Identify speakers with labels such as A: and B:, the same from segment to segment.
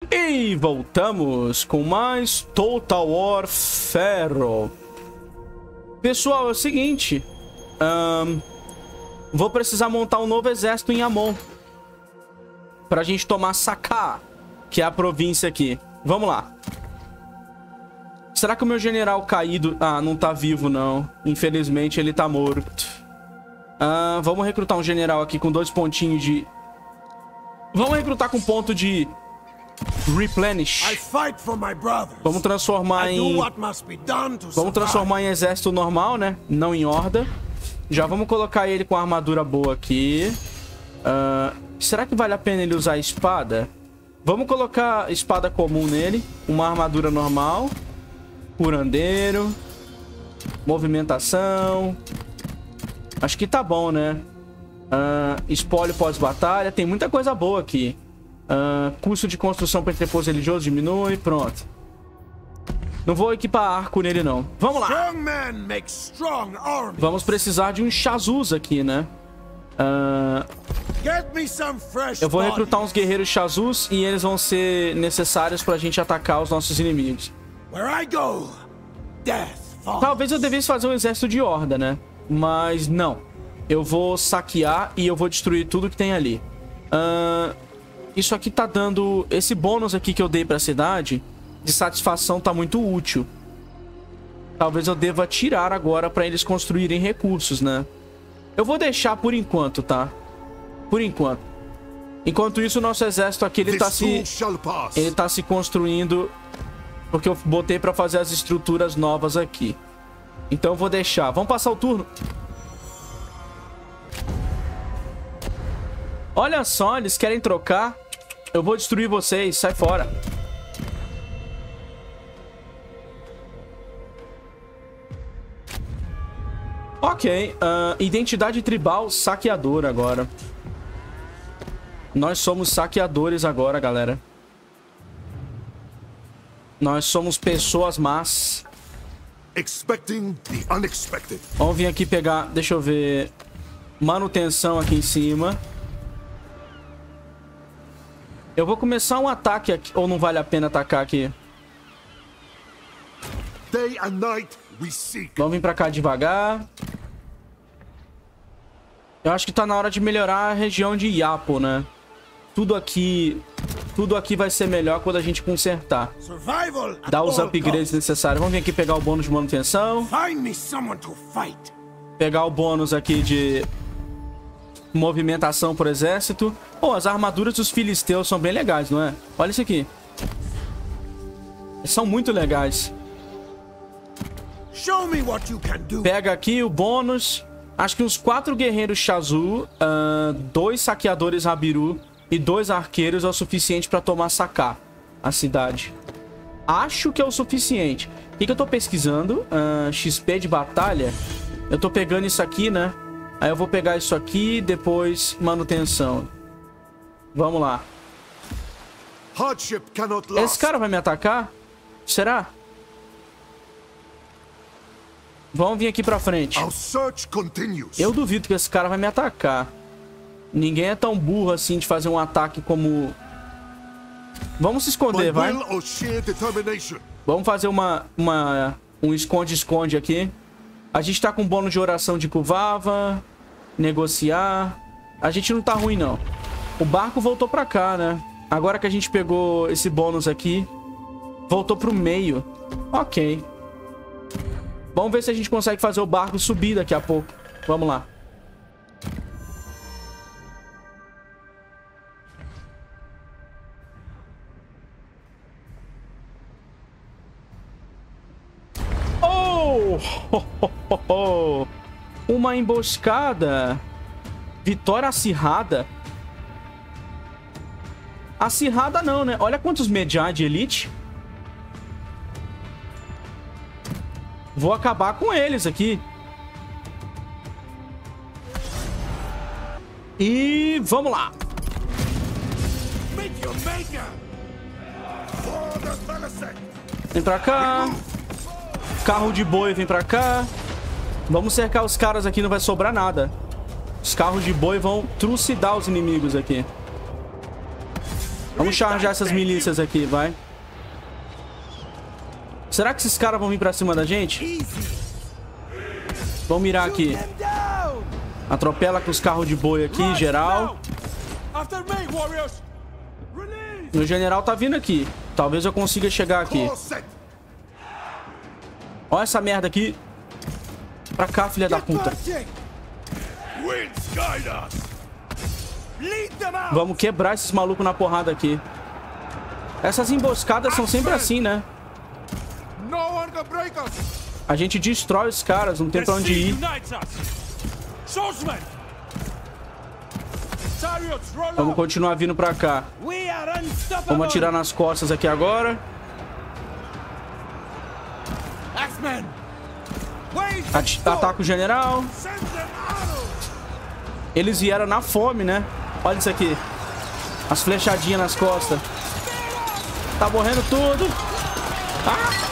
A: E voltamos com mais Total War Ferro. Pessoal, é o seguinte. Vou precisar montar um novo exército em Amon. Pra gente tomar Saka, que é a província aqui. Vamos lá. Será que o meu general caído... Ah, não tá vivo, não. Infelizmente, ele tá morto. Vamos recrutar um general aqui com 2 pontinhos de... Vamos recrutar com ponto de... Replenish. Vamos transformar em... Vamos transformar em exército normal, né? Não em horda. Já vamos colocar ele com armadura boa aqui. Será que vale a pena ele usar espada? Vamos colocar espada comum nele. Uma armadura normal. Curandeiro. Movimentação. Acho que tá bom, né? Espólio pós-batalha. Tem muita coisa boa aqui. Custo de construção para entreposto religioso diminui. Pronto. Não vou equipar arco nele, não. Vamos lá. Vamos precisar de um Shazuz aqui, né? Eu vou recrutar uns guerreiros Shazuz e eles vão ser necessários pra gente atacar os nossos inimigos. Talvez eu devesse fazer um exército de horda, né? Mas não. Eu vou saquear e eu vou destruir tudo que tem ali. Isso aqui tá dando... Esse bônus aqui que eu dei pra cidade de satisfação tá muito útil. Talvez eu deva tirar agora pra eles construírem recursos, né? Eu vou deixar por enquanto, tá? Por enquanto. Enquanto isso, o nosso exército aqui, ele tá se construindo... Porque eu botei pra fazer as estruturas novas aqui. Então eu vou deixar. Vamos passar o turno. Olha só, eles querem trocar. Eu vou destruir vocês. Sai fora. Ok. Identidade tribal saqueador agora. Nós somos saqueadores agora, galera. Nós somos pessoas más.
B: Expecting the unexpected.
A: Vamos vir aqui pegar... Deixa eu ver... Manutenção aqui em cima. Eu vou começar um ataque aqui. Ou não vale a pena atacar aqui?
B: Day and night we seek.
A: Vamos vir pra cá devagar. Eu acho que tá na hora de melhorar a região de Yapo, né? Tudo aqui vai ser melhor quando a gente consertar. Dar os upgrades necessários. Vamos vir aqui pegar o bônus de manutenção. Pegar o bônus aqui de movimentação por exército. Pô, as armaduras dos filisteus são bem legais, não é? Olha isso aqui. São muito legais. Pega aqui o bônus. Acho que uns 4 guerreiros Shazuz, 2 saqueadores Rabiru e 2 arqueiros é o suficiente pra tomar Saka, a cidade. Acho que é o suficiente. O que eu tô pesquisando? XP de batalha. Eu tô pegando isso aqui, né? Aí eu vou pegar isso aqui, depois manutenção. Vamos lá. Esse cara vai me atacar? Será? Vamos vir aqui pra frente. Eu duvido que esse cara vai me atacar. Ninguém é tão burro assim de fazer um ataque como... Vamos se esconder, vai. Vamos fazer um esconde-esconde aqui. A gente tá com bônus de oração de Kuvava. Negociar. A gente não tá ruim, não. O barco voltou pra cá, né? Agora que a gente pegou esse bônus aqui, voltou pro meio. Ok. Vamos ver se a gente consegue fazer o barco subir daqui a pouco. Vamos lá. Oh! Uma emboscada. Vitória acirrada. Acirrada não, né? Olha quantos Medjay de elite. Vou acabar com eles aqui. E vamos lá. Vem pra cá. Carro de boi vem pra cá. Vamos cercar os caras aqui, não vai sobrar nada. Os carros de boi vão trucidar os inimigos aqui. Vamos charjar essas milícias aqui, vai. Será que esses caras vão vir pra cima da gente? Vamos mirar aqui. Atropela com os carros de boi aqui, geral. Meu general tá vindo aqui. Talvez eu consiga chegar aqui. Olha essa merda aqui. Pra cá, filha da puta. Vamos quebrar esses malucos na porrada aqui. Essas emboscadas são sempre assim, né? A gente destrói os caras, não tem pra onde ir. Vamos continuar vindo pra cá. Vamos atirar nas costas aqui agora. Ataca o general. Eles vieram na fome, né? Olha isso aqui. As flechadinhas nas costas. Tá morrendo tudo. Ah!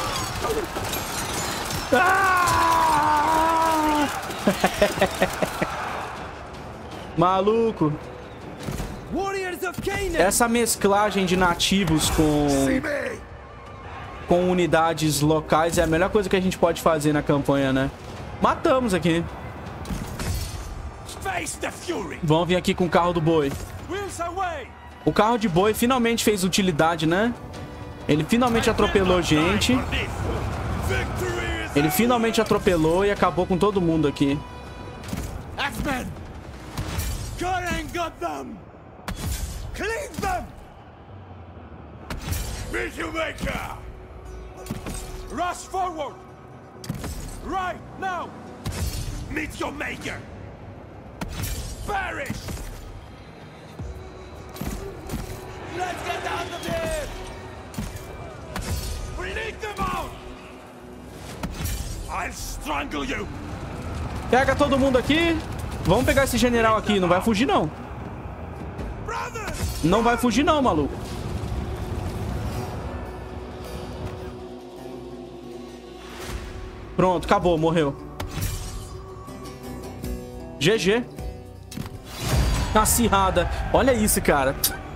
A: Ah! Maluco. Essa mesclagem de nativos com unidades locais é a melhor coisa que a gente pode fazer na campanha, né? Matamos aqui. Vamos vir aqui com o carro do boi. O carro de boi finalmente fez utilidade, né? Ele finalmente atropelou gente. Ele finalmente atropelou e acabou com todo mundo aqui.
C: Rush forward! Right now! Meet your maker! Perish! Let's get out of here! Bleed them out! I'll strangle you!
A: Pega todo mundo aqui. Vamos pegar esse general aqui. Não vai fugir, não. Não vai fugir, não, maluco. Pronto, acabou, morreu. GG. Acirrada. Olha isso, cara.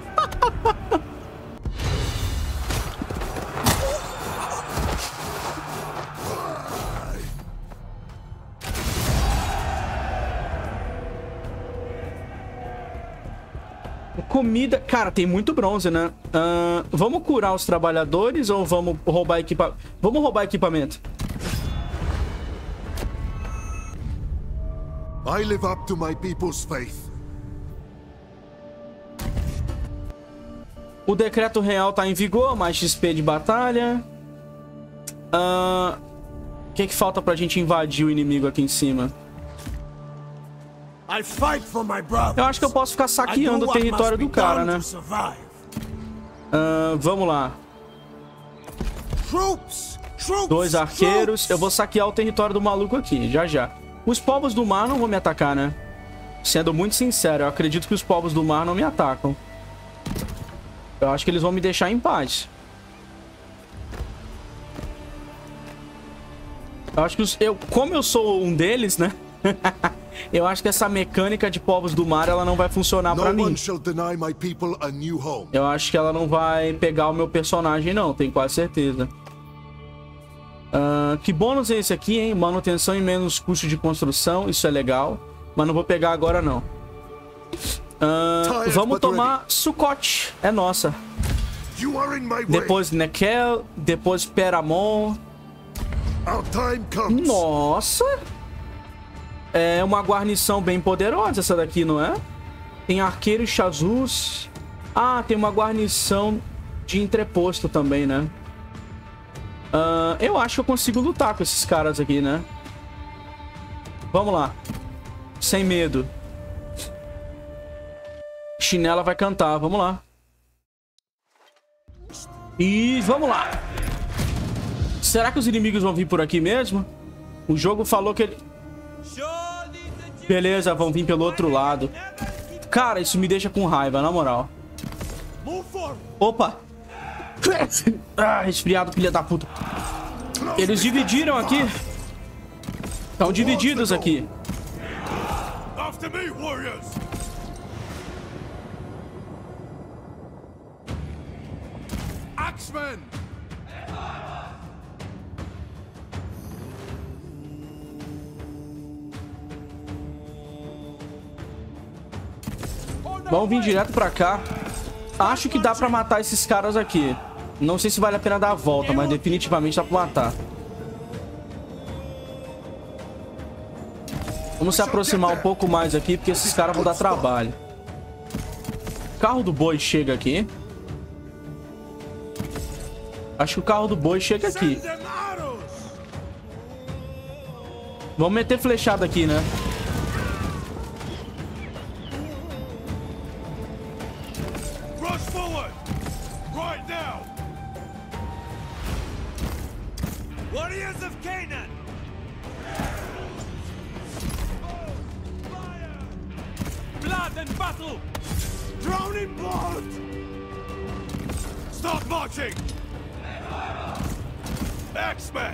A: Comida... Cara, tem muito bronze, né? Vamos curar os trabalhadores ou vamos roubar equipamento? Vamos roubar equipamento.
B: I live up to my people's faith.
A: O decreto real tá em vigor, mais XP de batalha. O que falta pra gente invadir o inimigo aqui em cima? Eu acho que eu posso ficar saqueando o território do cara, né? Vamos lá. 2 arqueiros. Eu vou saquear o território do maluco aqui, já já. Os povos do mar não vão me atacar, né? Sendo muito sincero, eu acredito que os povos do mar não me atacam. Eu acho que eles vão me deixar em paz. Eu acho que como eu sou um deles, né? Eu acho que essa mecânica de povos do mar, ela não vai funcionar pra mim. Eu acho que ela não vai pegar o meu personagem, não. Tenho quase certeza. Que bônus é esse aqui, hein? Manutenção e menos custo de construção. Isso é legal. Mas não vou pegar agora, não. Vamos tomar Sukkot. É nossa. Depois Nekel. Depois Peramon. Nossa. É uma guarnição bem poderosa essa daqui, não é? Tem arqueiro e chazus. Ah, tem uma guarnição de entreposto também, né? Eu acho que eu consigo lutar com esses caras aqui, né? Vamos lá. Sem medo. Chinela vai cantar. Vamos lá. E vamos lá. Será que os inimigos vão vir por aqui mesmo? O jogo falou que ele... Beleza, vão vir pelo outro lado. Cara, isso me deixa com raiva, na moral. Opa. Resfriado, filha da puta. Eles dividiram aqui. Estão divididos aqui.
B: Axemen!
A: Vamos vir direto pra cá. Acho que dá pra matar esses caras aqui. Não sei se vale a pena dar a volta, mas definitivamente dá pra matar. Vamos se aproximar um pouco mais aqui, porque esses caras vão dar trabalho. O carro do boi chega aqui. Acho que o carro do boi chega aqui. Vamos meter flechada aqui, né?
C: Rush forward! Right now! Warriors of Canaan! Blood and battle! Drown in blood! Start marching! Axemen!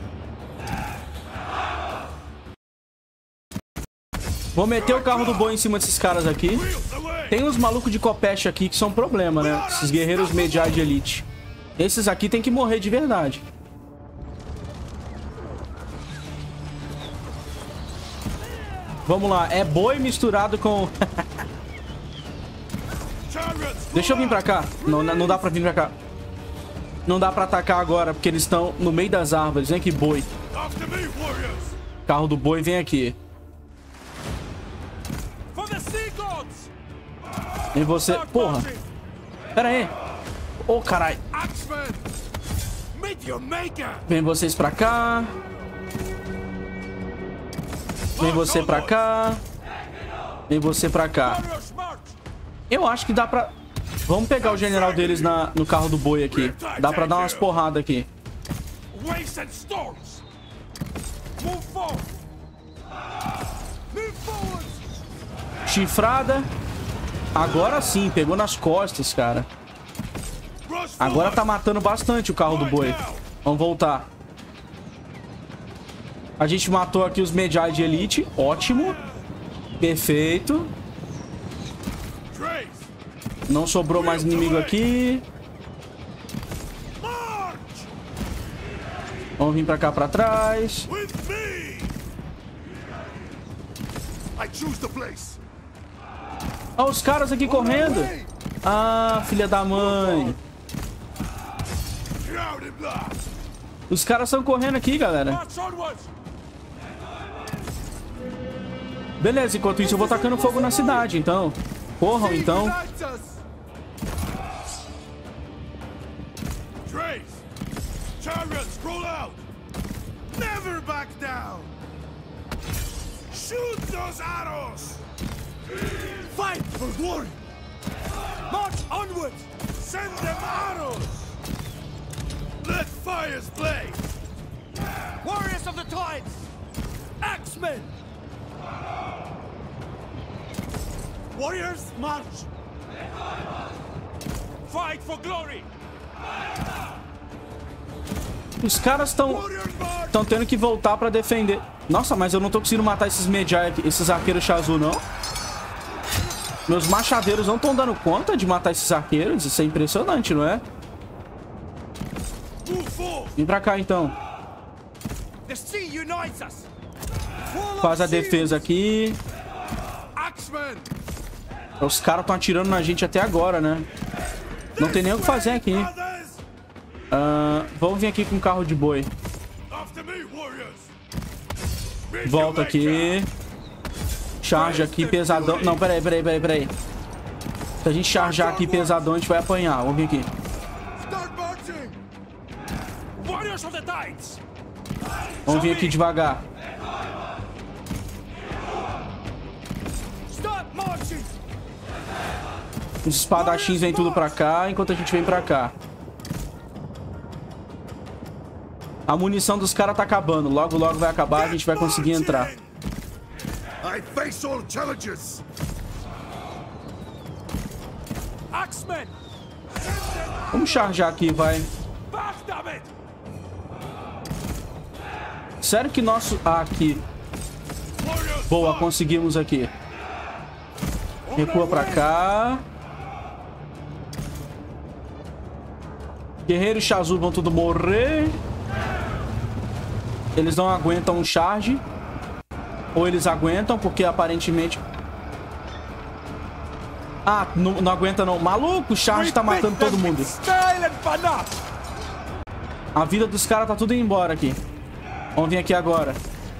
A: Vou meter o carro do boi em cima desses caras aqui. Tem uns malucos de copete aqui que são um problema, né? Esses guerreiros Medjay de elite. Esses aqui tem que morrer de verdade. Vamos lá. É boi misturado com... Deixa eu vir pra cá. Não dá pra vir pra cá. Não dá pra atacar agora, porque eles estão no meio das árvores. Vem aqui, boi. Carro do boi, vem aqui. Vem você... Porra. Pera aí. Ô, caralho. Vem vocês pra cá. Vem você pra cá. Vem você pra cá. Eu acho que dá pra... Vamos pegar o general deles no carro do boi aqui. Dá pra dar umas porradas aqui. Chifrada. Agora sim, pegou nas costas, cara. Agora tá matando bastante o carro do boi. Vamos voltar. A gente matou aqui os Medjay de elite. Ótimo. Perfeito. Não sobrou mais inimigo aqui. Vamos vir pra cá, pra trás. Olha os caras aqui correndo. Ah, filha da mãe. Os caras estão correndo aqui, galera. Beleza, enquanto isso eu vou tacando fogo na cidade, então. Corram, então.
C: Shoot those arrows! Fight for glory! March onward! Send them arrows! Let fires blaze! Warriors of the Tides! Axemen! Warriors, march! Fight for glory!
A: Os caras estão tendo que voltar pra defender. Nossa, mas eu não tô conseguindo matar esses Medjay aqui, esses arqueiros Chazu, não. Meus machadeiros não estão dando conta de matar esses arqueiros. Isso é impressionante, não é? Vem pra cá, então. Faz a defesa aqui. Os caras estão atirando na gente até agora, né? Não tem nem o que fazer aqui. Vamos vir aqui com o carro de boi. Volta aqui. Charge aqui pesadão. Não, peraí. Se a gente charjar aqui pesadão, a gente vai apanhar. Vamos vir aqui. Vamos vir aqui devagar. Os espadachins vêm tudo pra cá, enquanto a gente vem pra cá. A munição dos caras tá acabando. Logo vai acabar, a gente vai conseguir entrar. Vamos charjar aqui, vai. Sério que nosso... Ah, aqui. Boa, conseguimos aqui. Recua pra cá. Guerreiro e Shazur vão tudo morrer. Eles não aguentam um charge. Ou eles aguentam, porque aparentemente... Ah, não aguenta não. Maluco, o charge tá matando todo mundo. A vida dos caras tá tudo indo embora aqui. Vamos vir aqui agora.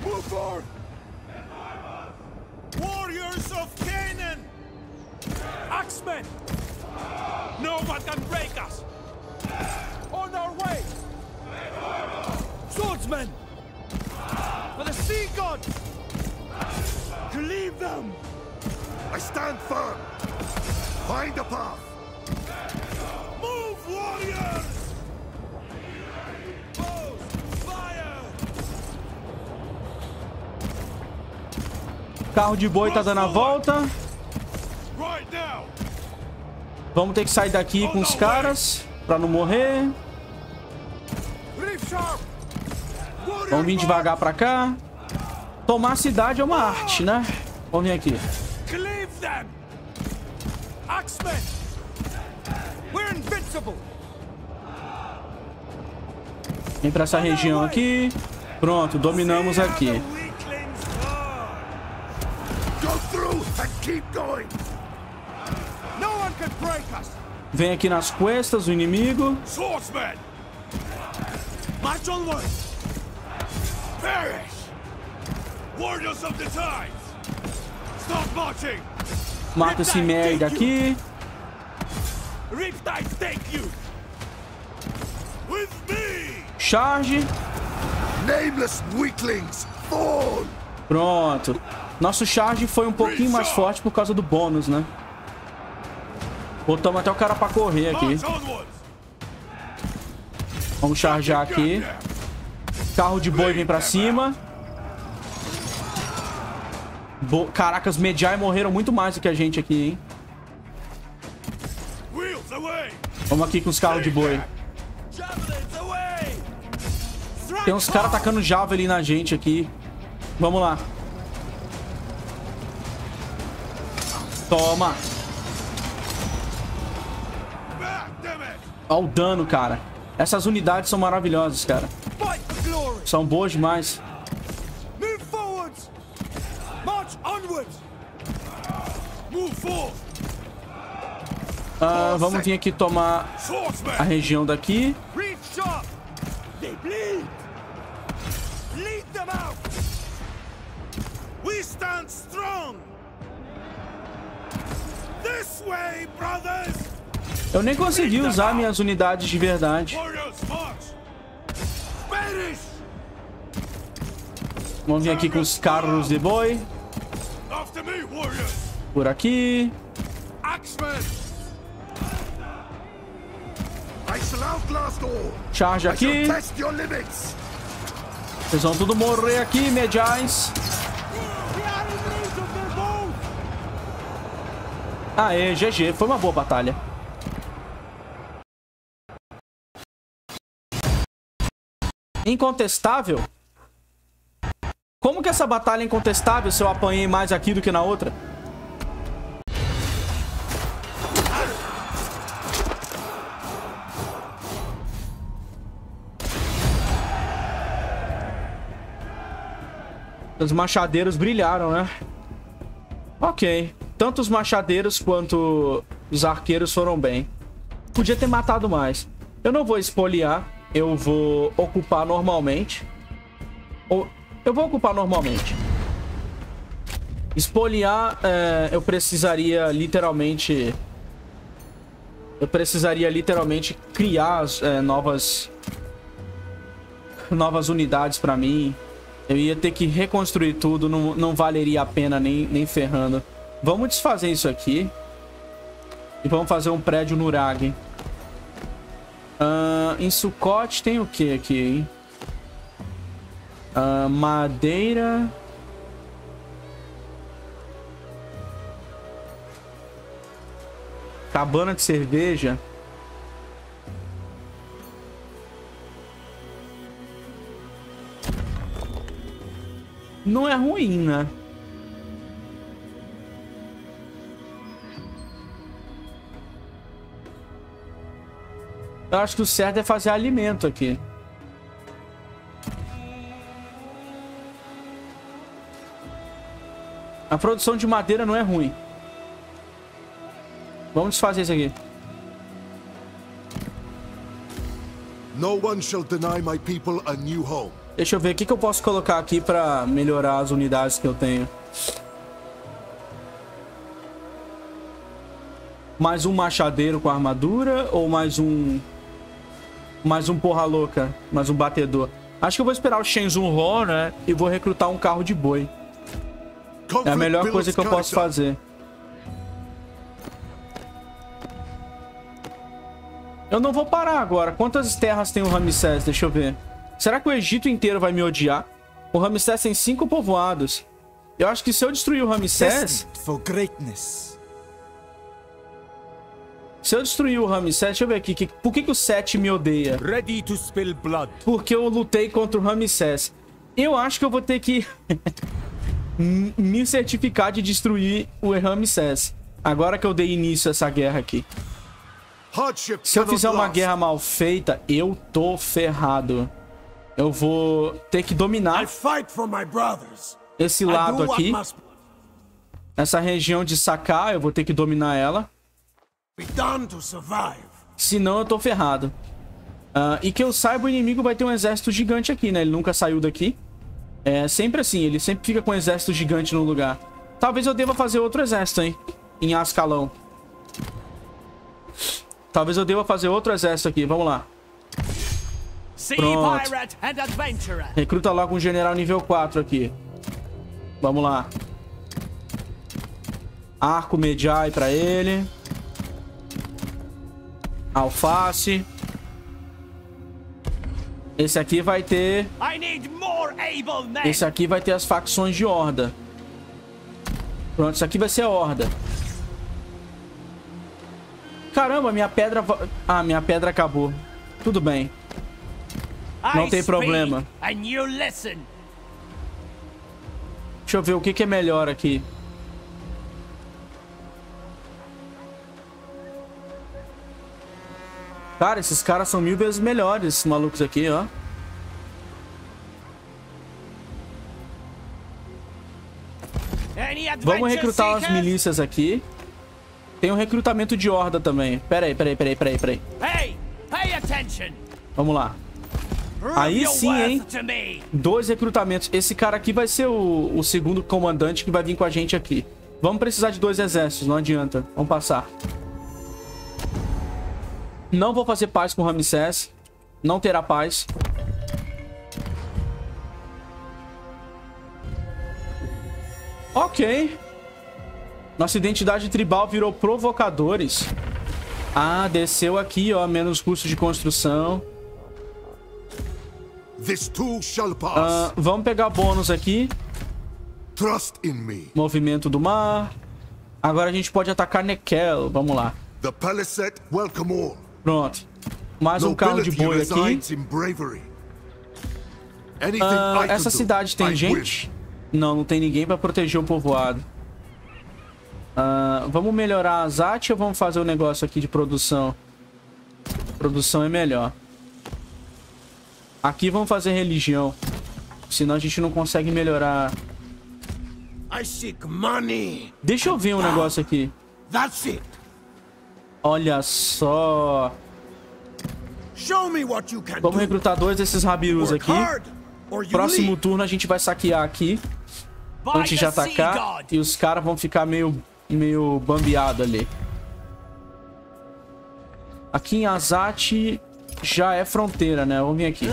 C: Warriors of Canaan! Axemen! No one can break us! On our way! Swordsmen! For the sea gods! Cleave them!
B: I stand firm. Find a path.
C: Move, warriors! Bows, fire!
A: Carro de boi tá dando a volta.
C: Right now!
A: Vamos ter que sair daqui com os caras pra não morrer.
C: Reef sharp!
A: Vamos vir devagar pra cá. Tomar a cidade é uma arte, né? Vamos vir aqui.
C: Cleave them! Axemen! We're invincible!
A: Vem pra essa região aqui. Pronto, dominamos aqui.
B: Go through and keep going.
C: No one can break us!
A: Vem aqui nas costas o inimigo.
C: Swordsmen! March onward! Perish! Warriors of the tides! Stop marching!
A: Mata esse merda aqui.
C: Riptide take you! With me!
A: Charge.
B: Nameless weaklings, fall.
A: Pronto. Nosso charge foi um pouquinho mais forte por causa do bônus, né? Botamos até o cara pra correr aqui.
C: March onwards!
A: Vamos chargear aqui. Carro de boi vem pra cima. Caraca, os Medjay morreram muito mais do que a gente aqui, hein?
C: Wheels away!
A: Vamos aqui com os carros de boi.
C: Javelins away!
A: Tem uns caras atacando javelin na gente aqui. Vamos lá. Toma.
C: Back, damn it!
A: Olha o dano, cara. Essas unidades são maravilhosas, cara.
C: Fight for glory!
A: São boas demais.
C: Move forwards! March onwards! Move forward!
A: Vamos vir aqui tomar a
C: Swordsmen!
A: região daqui.
C: Reef sharp! They bleed! Lead them out! We stand strong! This way, brothers!
A: Eu nem consegui usar minhas unidades de verdade.
C: Warriors, march! Spanish!
A: Vamos vir aqui com os carros de boi.
C: After me, warriors!
A: Por aqui.
C: Axemen!
B: I shall outlast all.
A: Charge
B: I shall
A: aqui.
B: test your limits.
A: Vocês vão tudo morrer aqui, Medjais.
C: We are in range of their bows!
A: Aê, GG. Foi uma boa batalha. Incontestável? Como que essa batalha é incontestável se eu apanhei mais aqui do que na outra? Os machadeiros brilharam, né? Ok. Tanto os machadeiros quanto os arqueiros foram bem. Podia ter matado mais. Eu não vou espoliar. Eu vou ocupar normalmente. Eu vou ocupar normalmente. Espoliar, eu precisaria literalmente... criar novas unidades pra mim. Eu ia ter que reconstruir tudo. Não valeria a pena nem ferrando. Vamos desfazer isso aqui. E vamos fazer um prédio no Urag. Em Sukkot tem o que aqui, hein? Madeira. Cabana de cerveja. Não é ruim, né? Eu acho que o certo é fazer alimento aqui. A produção de madeira não é ruim. Vamos desfazer isso aqui.
B: No one shall deny my people a new home.
A: Deixa eu ver o que eu posso colocar aqui pra melhorar as unidades que eu tenho. Mais um machadeiro com armadura ou mais um porra louca, mais um batedor? Acho que eu vou esperar o Shenzhen Ho, né? E vou recrutar um carro de boi. É a melhor coisa que eu posso fazer. Eu não vou parar agora. Quantas terras tem o Ramsés? Deixa eu ver. Será que o Egito inteiro vai me odiar? O Ramsés tem 5 povoados. Eu acho que se eu destruir o Ramsés... Se eu destruir o Ramsés... Deixa eu ver aqui. Por que o Sete me odeia?
C: Ready to spill blood.
A: Porque eu lutei contra o Ramsés. Eu acho que eu vou ter que... me certificar de destruir o Ramsés. Agora que eu dei início a essa guerra aqui. Se eu fizer uma guerra mal feita, eu tô ferrado. Eu vou ter que dominar esse lado aqui. Essa região de Saká, eu vou ter que dominar ela. Senão eu tô ferrado. E que eu saiba, o inimigo vai ter um exército gigante aqui, né? Ele nunca saiu daqui. É sempre assim, ele sempre fica com um exército gigante no lugar. Talvez eu deva fazer outro exército, hein? Em Ascalon. Talvez eu deva fazer outro exército aqui, vamos lá. Pronto. Recruta logo um general nível 4 aqui. Vamos lá. Arco Medjay pra ele. Alface. Esse aqui vai ter... Esse aqui vai ter as facções de horda. Pronto, isso aqui vai ser horda. Caramba, minha pedra... Ah, minha pedra acabou. Tudo bem. Não tem problema. Deixa eu ver o que é melhor aqui. Cara, esses caras são 1000 vezes melhores, esses malucos aqui, ó. Vamos recrutar as milícias aqui. Tem um recrutamento de horda também. Pera aí. Vamos lá. Aí sim, hein? 2 recrutamentos. Esse cara aqui vai ser o segundo comandante que vai vir com a gente aqui. Vamos precisar de 2 exércitos, não adianta. Vamos passar. Não vou fazer paz com o Ramsés. Não terá paz. Ok. Nossa identidade tribal virou provocadores. Ah, desceu aqui, ó. Menos custo de construção. Vamos pegar bônus aqui. Movimento do mar. Agora a gente pode atacar Nekel. Vamos lá. Pronto. Mais um carro de boi aqui. Essa cidade tem gente? Não tem ninguém para proteger o povoado. Vamos melhorar a Azat ou vamos fazer o negócio aqui de produção? Produção é melhor. Aqui vamos fazer religião. Senão a gente não consegue melhorar. Deixa eu ver um negócio aqui. Olha só. Vamos recrutar 2 desses rabirus aqui. Próximo turno a gente vai saquear aqui antes de atacar. E os caras vão ficar meio bambeado ali. Aqui em Azat já é fronteira, né? Vamos vir aqui.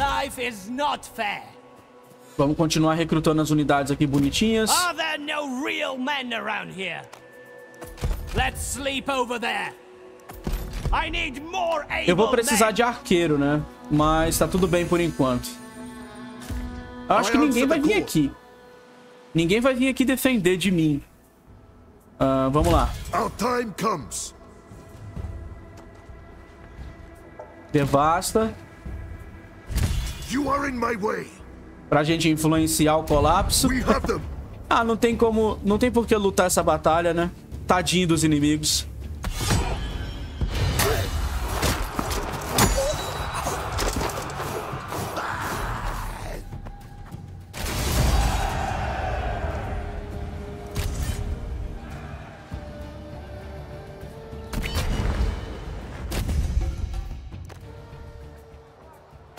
A: Vamos continuar recrutando as unidades aqui bonitinhas. Eu vou precisar de arqueiro, né? Mas tá tudo bem por enquanto. Eu acho que ninguém vai vir aqui. Ninguém vai vir aqui defender de mim. Vamos lá. Devasta. Pra gente influenciar o colapso. Ah, não tem como... Não tem por que lutar essa batalha, né? Tadinho dos inimigos.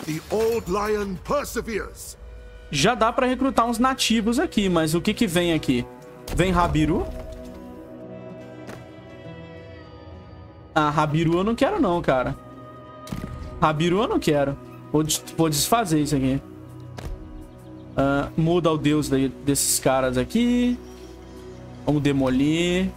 B: The old lion perseveres.
A: Já dá pra recrutar uns nativos aqui, mas o que que vem aqui? Vem Rabiru? Ah, Rabiru eu não quero não, cara. Rabiru eu não quero. Vou desfazer isso aqui. Muda o deus desses caras aqui. Vamos demolir.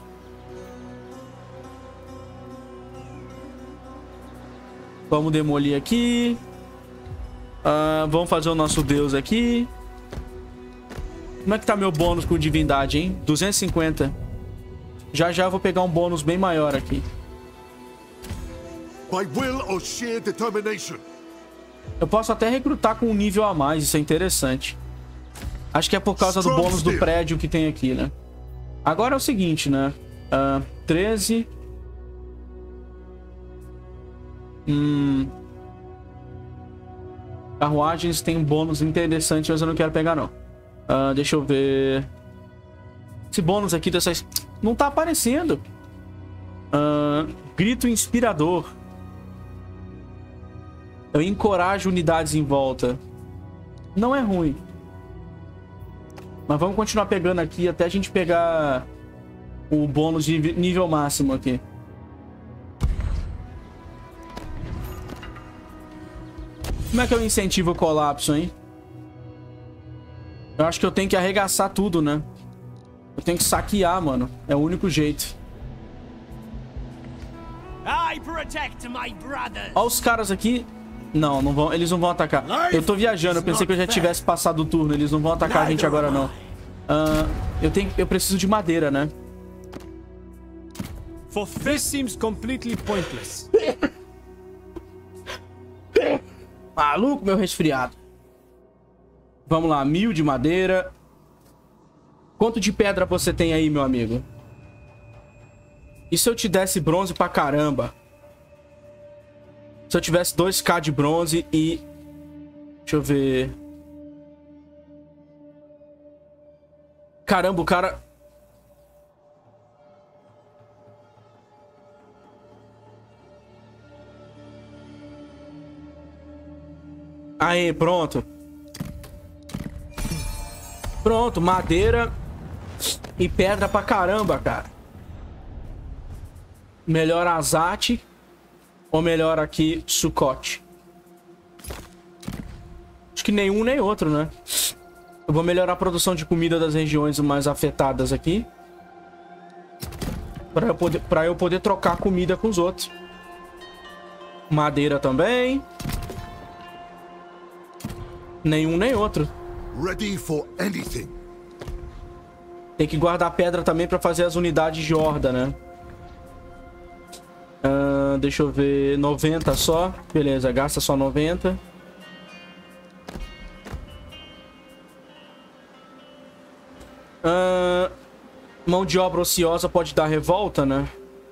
A: Vamos demolir aqui. Vamos fazer o nosso deus aqui. Como é que tá meu bônus com divindade, hein? 250. Já já vou pegar um bônus bem maior aqui.
B: By will or sheer determination.
A: Eu posso até recrutar com um nível a mais, isso é interessante. Acho que é por causa do bônus do prédio que tem aqui, né? Agora é o seguinte, né? 13. Carruagens tem um bônus interessante, mas eu não quero pegar, não. Deixa eu ver. Esse bônus aqui dessas... Não tá aparecendo. Grito inspirador. Eu encorajo unidades em volta. Não é ruim. Mas vamos continuar pegando aqui até a gente pegar o bônus de nível máximo aqui. Como é que eu incentivo o colapso, hein? Eu acho que eu tenho que arregaçar tudo, né? Eu tenho que saquear, mano. É o único jeito. Olha os caras aqui. Não, não vão, eles não vão atacar. Eu tô viajando, eu pensei que eu já tivesse passado o turno. Eles não vão atacar a gente agora, não. Eu preciso de madeira, né?
D: This seems completely pointless.
A: Maluco, meu resfriado. Vamos lá, 1000 de madeira. Quanto de pedra você tem aí, meu amigo? E se eu te desse bronze pra caramba? Se eu tivesse 2k de bronze e... Deixa eu ver... Caramba, o cara... Aí, pronto. Pronto, madeira e pedra pra caramba, cara. Melhor Azat ou melhor aqui Sucote? Acho que nenhum nem outro, né? Eu vou melhorar a produção de comida das regiões mais afetadas aqui. Pra eu poder trocar comida com os outros. Madeira também. Nenhum nem outro.
B: Ready for anything.
A: Tem que guardar pedra também pra fazer as unidades de horda, né? Deixa eu ver... 90 só. Beleza, gasta só 90. Mão de obra ociosa pode dar revolta, né?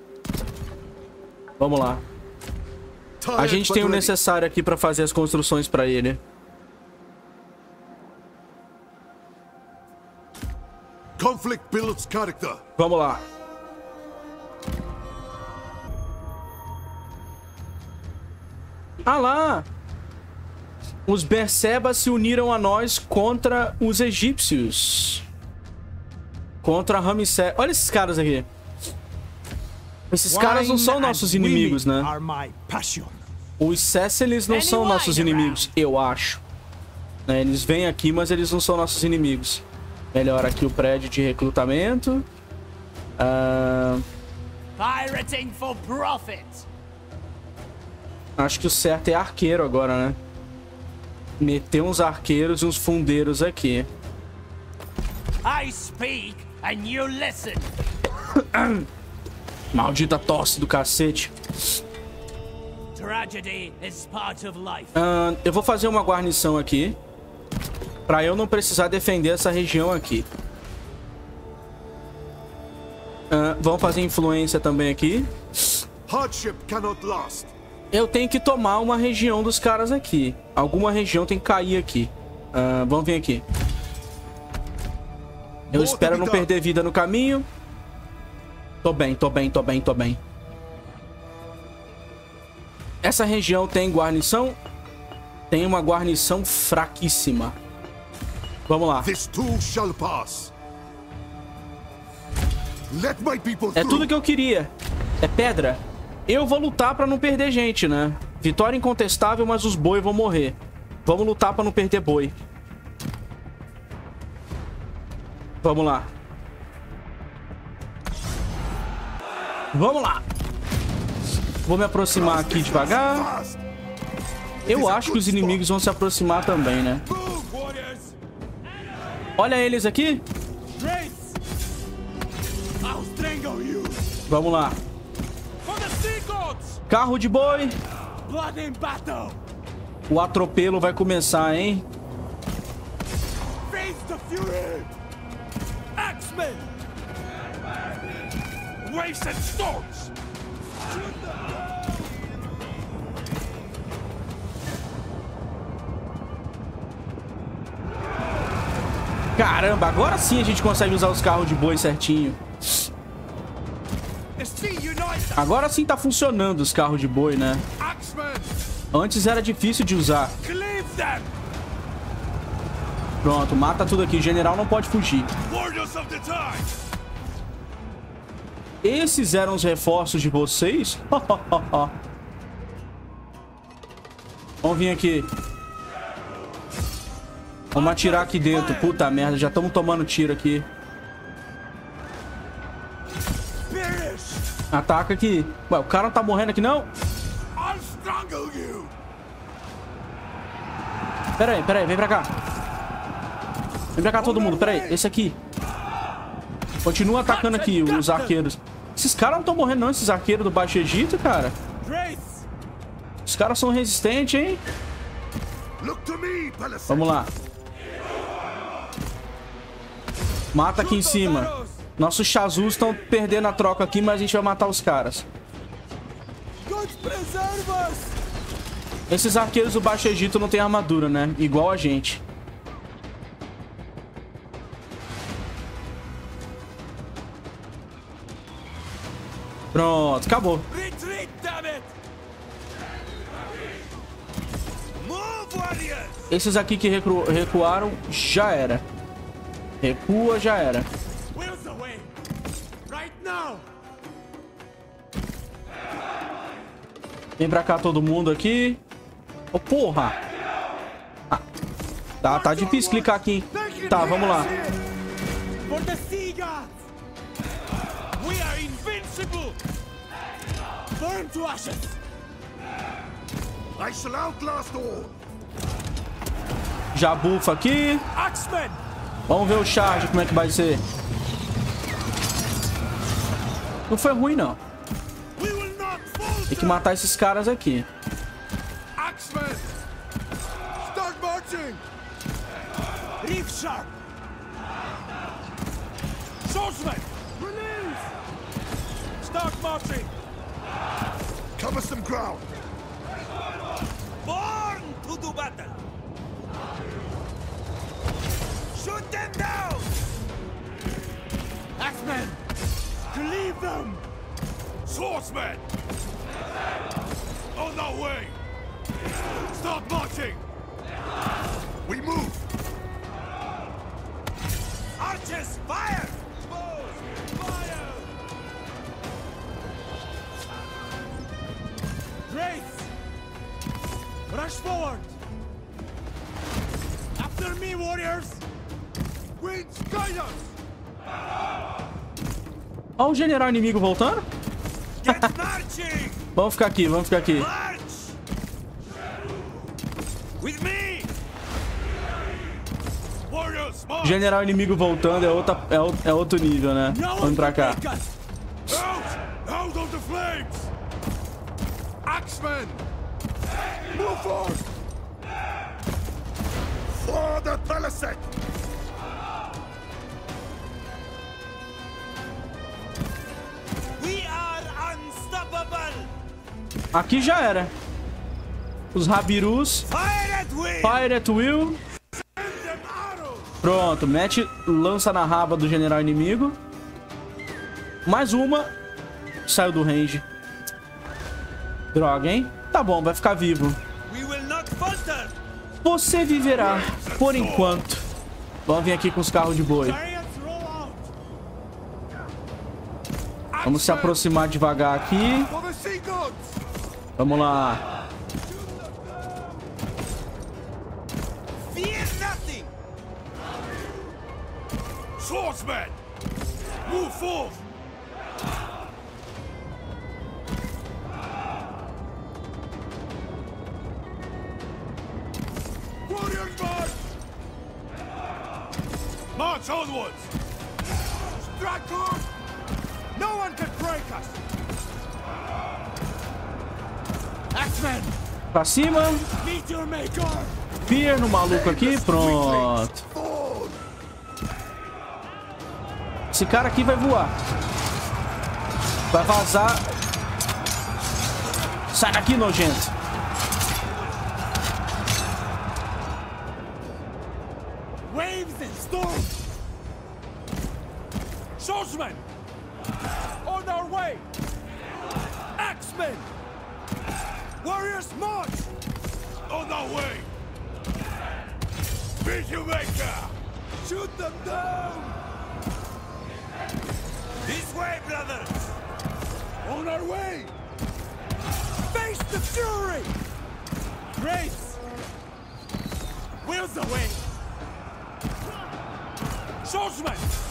A: Vamos lá. A gente tem o necessário aqui pra fazer as construções pra ele.
B: Conflict builds character.
A: Vamos lá. Ah lá! Os Bersebas se uniram a nós contra os egípcios. Contra Ramsés. Olha esses caras aqui. Esses caras não são nossos inimigos, né? Os Céciles não são nossos inimigos, eu acho. Eles vêm aqui, mas eles não são nossos inimigos. Melhora aqui o prédio de recrutamento.
E: Pirating for profit.
A: Acho que o certo é arqueiro agora, né? Meter uns arqueiros e uns fundeiros aqui.
E: I speak and you listen.
A: Maldita tosse do cacete.
E: Tragedy is part of life.
A: Eu vou fazer uma guarnição aqui. Pra eu não precisar defender essa região aqui. Vamos fazer influência também aqui.
B: Hardship cannot last.
A: Eu tenho que tomar uma região dos caras aqui. Alguma região tem que cair aqui. Vamos vir aqui. Eu espero não perder vida no caminho. Tô bem, tô bem, tô bem, tô bem. Essa região tem guarnição? Tem uma guarnição fraquíssima. Vamos lá.
B: This too shall pass. Let my people
A: É
B: through.
A: tudo que eu queria. É pedra. Eu vou lutar pra não perder gente, né? Vitória incontestável, mas os boi vão morrer. Vamos lutar pra não perder boi. Vamos lá. Vamos lá. Vou me aproximar aqui devagar.
B: Fast.
A: Eu acho que os inimigos vão se aproximar também, né?
C: Move, warriors!
A: Olha eles aqui.
C: Grace! I'll strangle you!
A: Vamos lá.
C: For the sea gods!
A: Carro de boi.
C: Blood in battle!
A: O atropelo vai começar, hein?
C: Face the fury! Axemen! Waves and storms!
A: Caramba, agora sim a gente consegue usar os carros de boi certinho.
C: The sea unites!
A: Agora sim tá funcionando os carros de boi, né?
C: Axemen!
A: Antes era difícil de usar.
C: Cleave them!
A: Pronto, mata tudo aqui. O general não pode fugir.
C: Warriors of the tides!
A: Esses eram os reforços de vocês? Vamos vir aqui. Vamos atirar aqui dentro. Puta merda, já estamos tomando tiro aqui.
C: Perish!
A: Ataca aqui. Ué, o cara não tá morrendo aqui, não?
C: I'll strangle you!
A: Pera aí, vem pra cá. Vem pra cá todo mundo, pera aí. Esse aqui. Continua atacando aqui os arqueiros. Esses caras não estão morrendo não, esses arqueiros do Baixo Egito, cara.
C: Grace!
A: Os caras são resistentes, hein?
B: Look to me, Palisade.
A: Vamos lá. Mata aqui em cima. Nossos chazus estão perdendo a troca aqui, mas a gente vai matar os caras.
C: God preserve us!
A: Esses arqueiros do Baixo Egito não tem armadura, né? Igual a gente. Pronto, acabou.
C: Retreat, damn it! Move, warriors!
A: Esses aqui que recuaram, já era. Recua, já era.
C: Where's the way? Right now!
A: Vem pra cá todo mundo aqui. Oh, porra! Ah, tá difícil clicar aqui. Tá, vamos lá.
C: For the sea gods! We are invincible! Burn to ashes!
B: I shall outlast all.
A: Já bufa aqui.
C: Axemen!
A: Vamos ver o charge, como é que vai ser. Não foi ruim, não.
C: We will not falter!
A: Tem que matar esses caras aqui.
C: Axemen! Start marching! Reef sharp! Swordsman! Release! Start marching!
B: Cover some ground.
C: Born to do battle! Shoot them down! Axemen! Cleave them! Swordsman! On our way! Start marching!
B: We move.
C: Archers, fire! Bows, fire! Grace! Rush forward! After me, warriors! Winds guide us!
A: Ó o general inimigo voltando.
C: Get marching!
A: Vamos ficar aqui, vamos ficar aqui.
C: March! With me! Warriors, march!
A: General inimigo voltando é outro nível, né? Vamos pra cá.
C: Out! Out of the flames! Axemen!
B: Move forward. For the Palisade.
C: We are unstoppable!
A: Aqui já era. Os Rabirus.
C: Fire at will!
A: Fire at will.
C: Send them arrows!
A: Pronto, mete lança na raba do general inimigo. Mais uma. Saiu do range. Droga, hein? Tá bom, vai ficar vivo.
C: We will not
A: Você viverá, por enquanto. Vamos vir aqui com os carros de boi. Vamos se aproximar devagar aqui.
B: For the sea gods!
A: Vamos lá.
B: Fear nothing!
C: Swordsman! Move forth!
B: Warriors march!
C: March onwards!
B: Strike on! No one can break us!
C: Axemen!
A: Pra cima.
C: Meet your maker!
A: Fear no maluco aqui. Pronto.
B: Forward!
A: Esse cara aqui vai voar. Vai vazar. Sai daqui, nojento.
C: Waves and storms! Swordsman! On our way! Axemen!
B: Warriors march!
C: On our way! Meet your maker!
B: Shoot them down!
C: This way, brothers! On our way!
B: Face the fury!
C: Grace! Where's the way? Swordsman!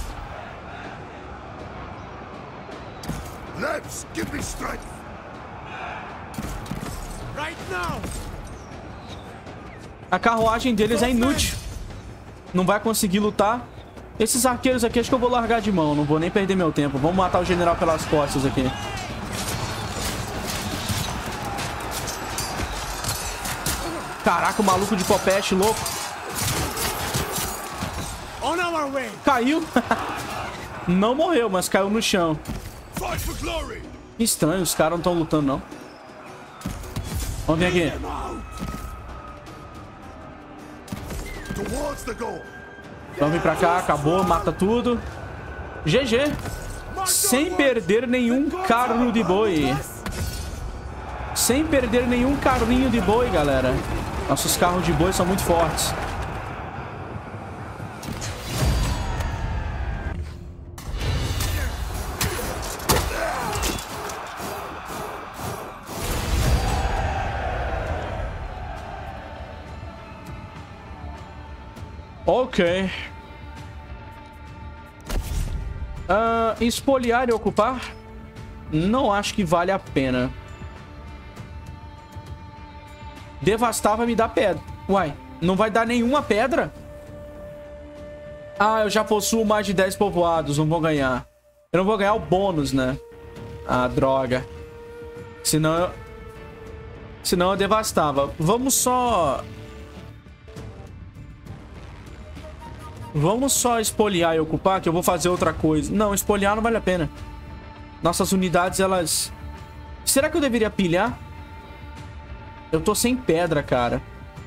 B: Lads, give me strength!
C: Right now!
A: A carruagem deles é inútil. Não vai conseguir lutar. Esses arqueiros aqui acho que eu vou largar de mão. Não vou nem perder meu tempo. Vamos matar o general pelas costas aqui. Caraca, o maluco de copete louco.
C: On our way!
A: Caiu. Não morreu, mas caiu no chão.
C: Fight for glory!
A: Estranho, os caras não estão lutando, não. Vamos vir aqui.
B: Towards the goal!
A: Vamos vir pra cá, acabou, mata tudo. GG. Sem perder nenhum carro de boi. Sem perder nenhum carrinho de boi, galera. Nossos carros de boi são muito fortes. Ok. Espoliar e ocupar? Não acho que vale a pena. Devastar vai me dar pedra. Uai, não vai dar nenhuma pedra? Ah, eu já possuo mais de 10 povoados. Não vou ganhar. Eu não vou ganhar o bônus, né? Ah, droga. Senão eu devastava. Vamos só espoliar e ocupar, que eu vou fazer outra coisa. Não, espoliar não vale a pena. Nossas unidades, elas... Será que eu deveria pilhar? Eu tô sem pedra, cara.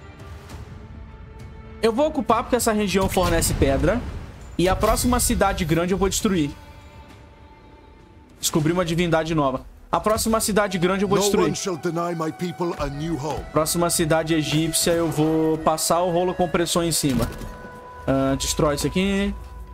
A: Eu vou ocupar porque essa região fornece pedra. E a próxima cidade grande eu vou destruir. Descobri uma divindade nova. A próxima cidade grande eu vou destruir. Próxima cidade egípcia eu vou passar o rolo compressor em cima. Destrói isso aqui.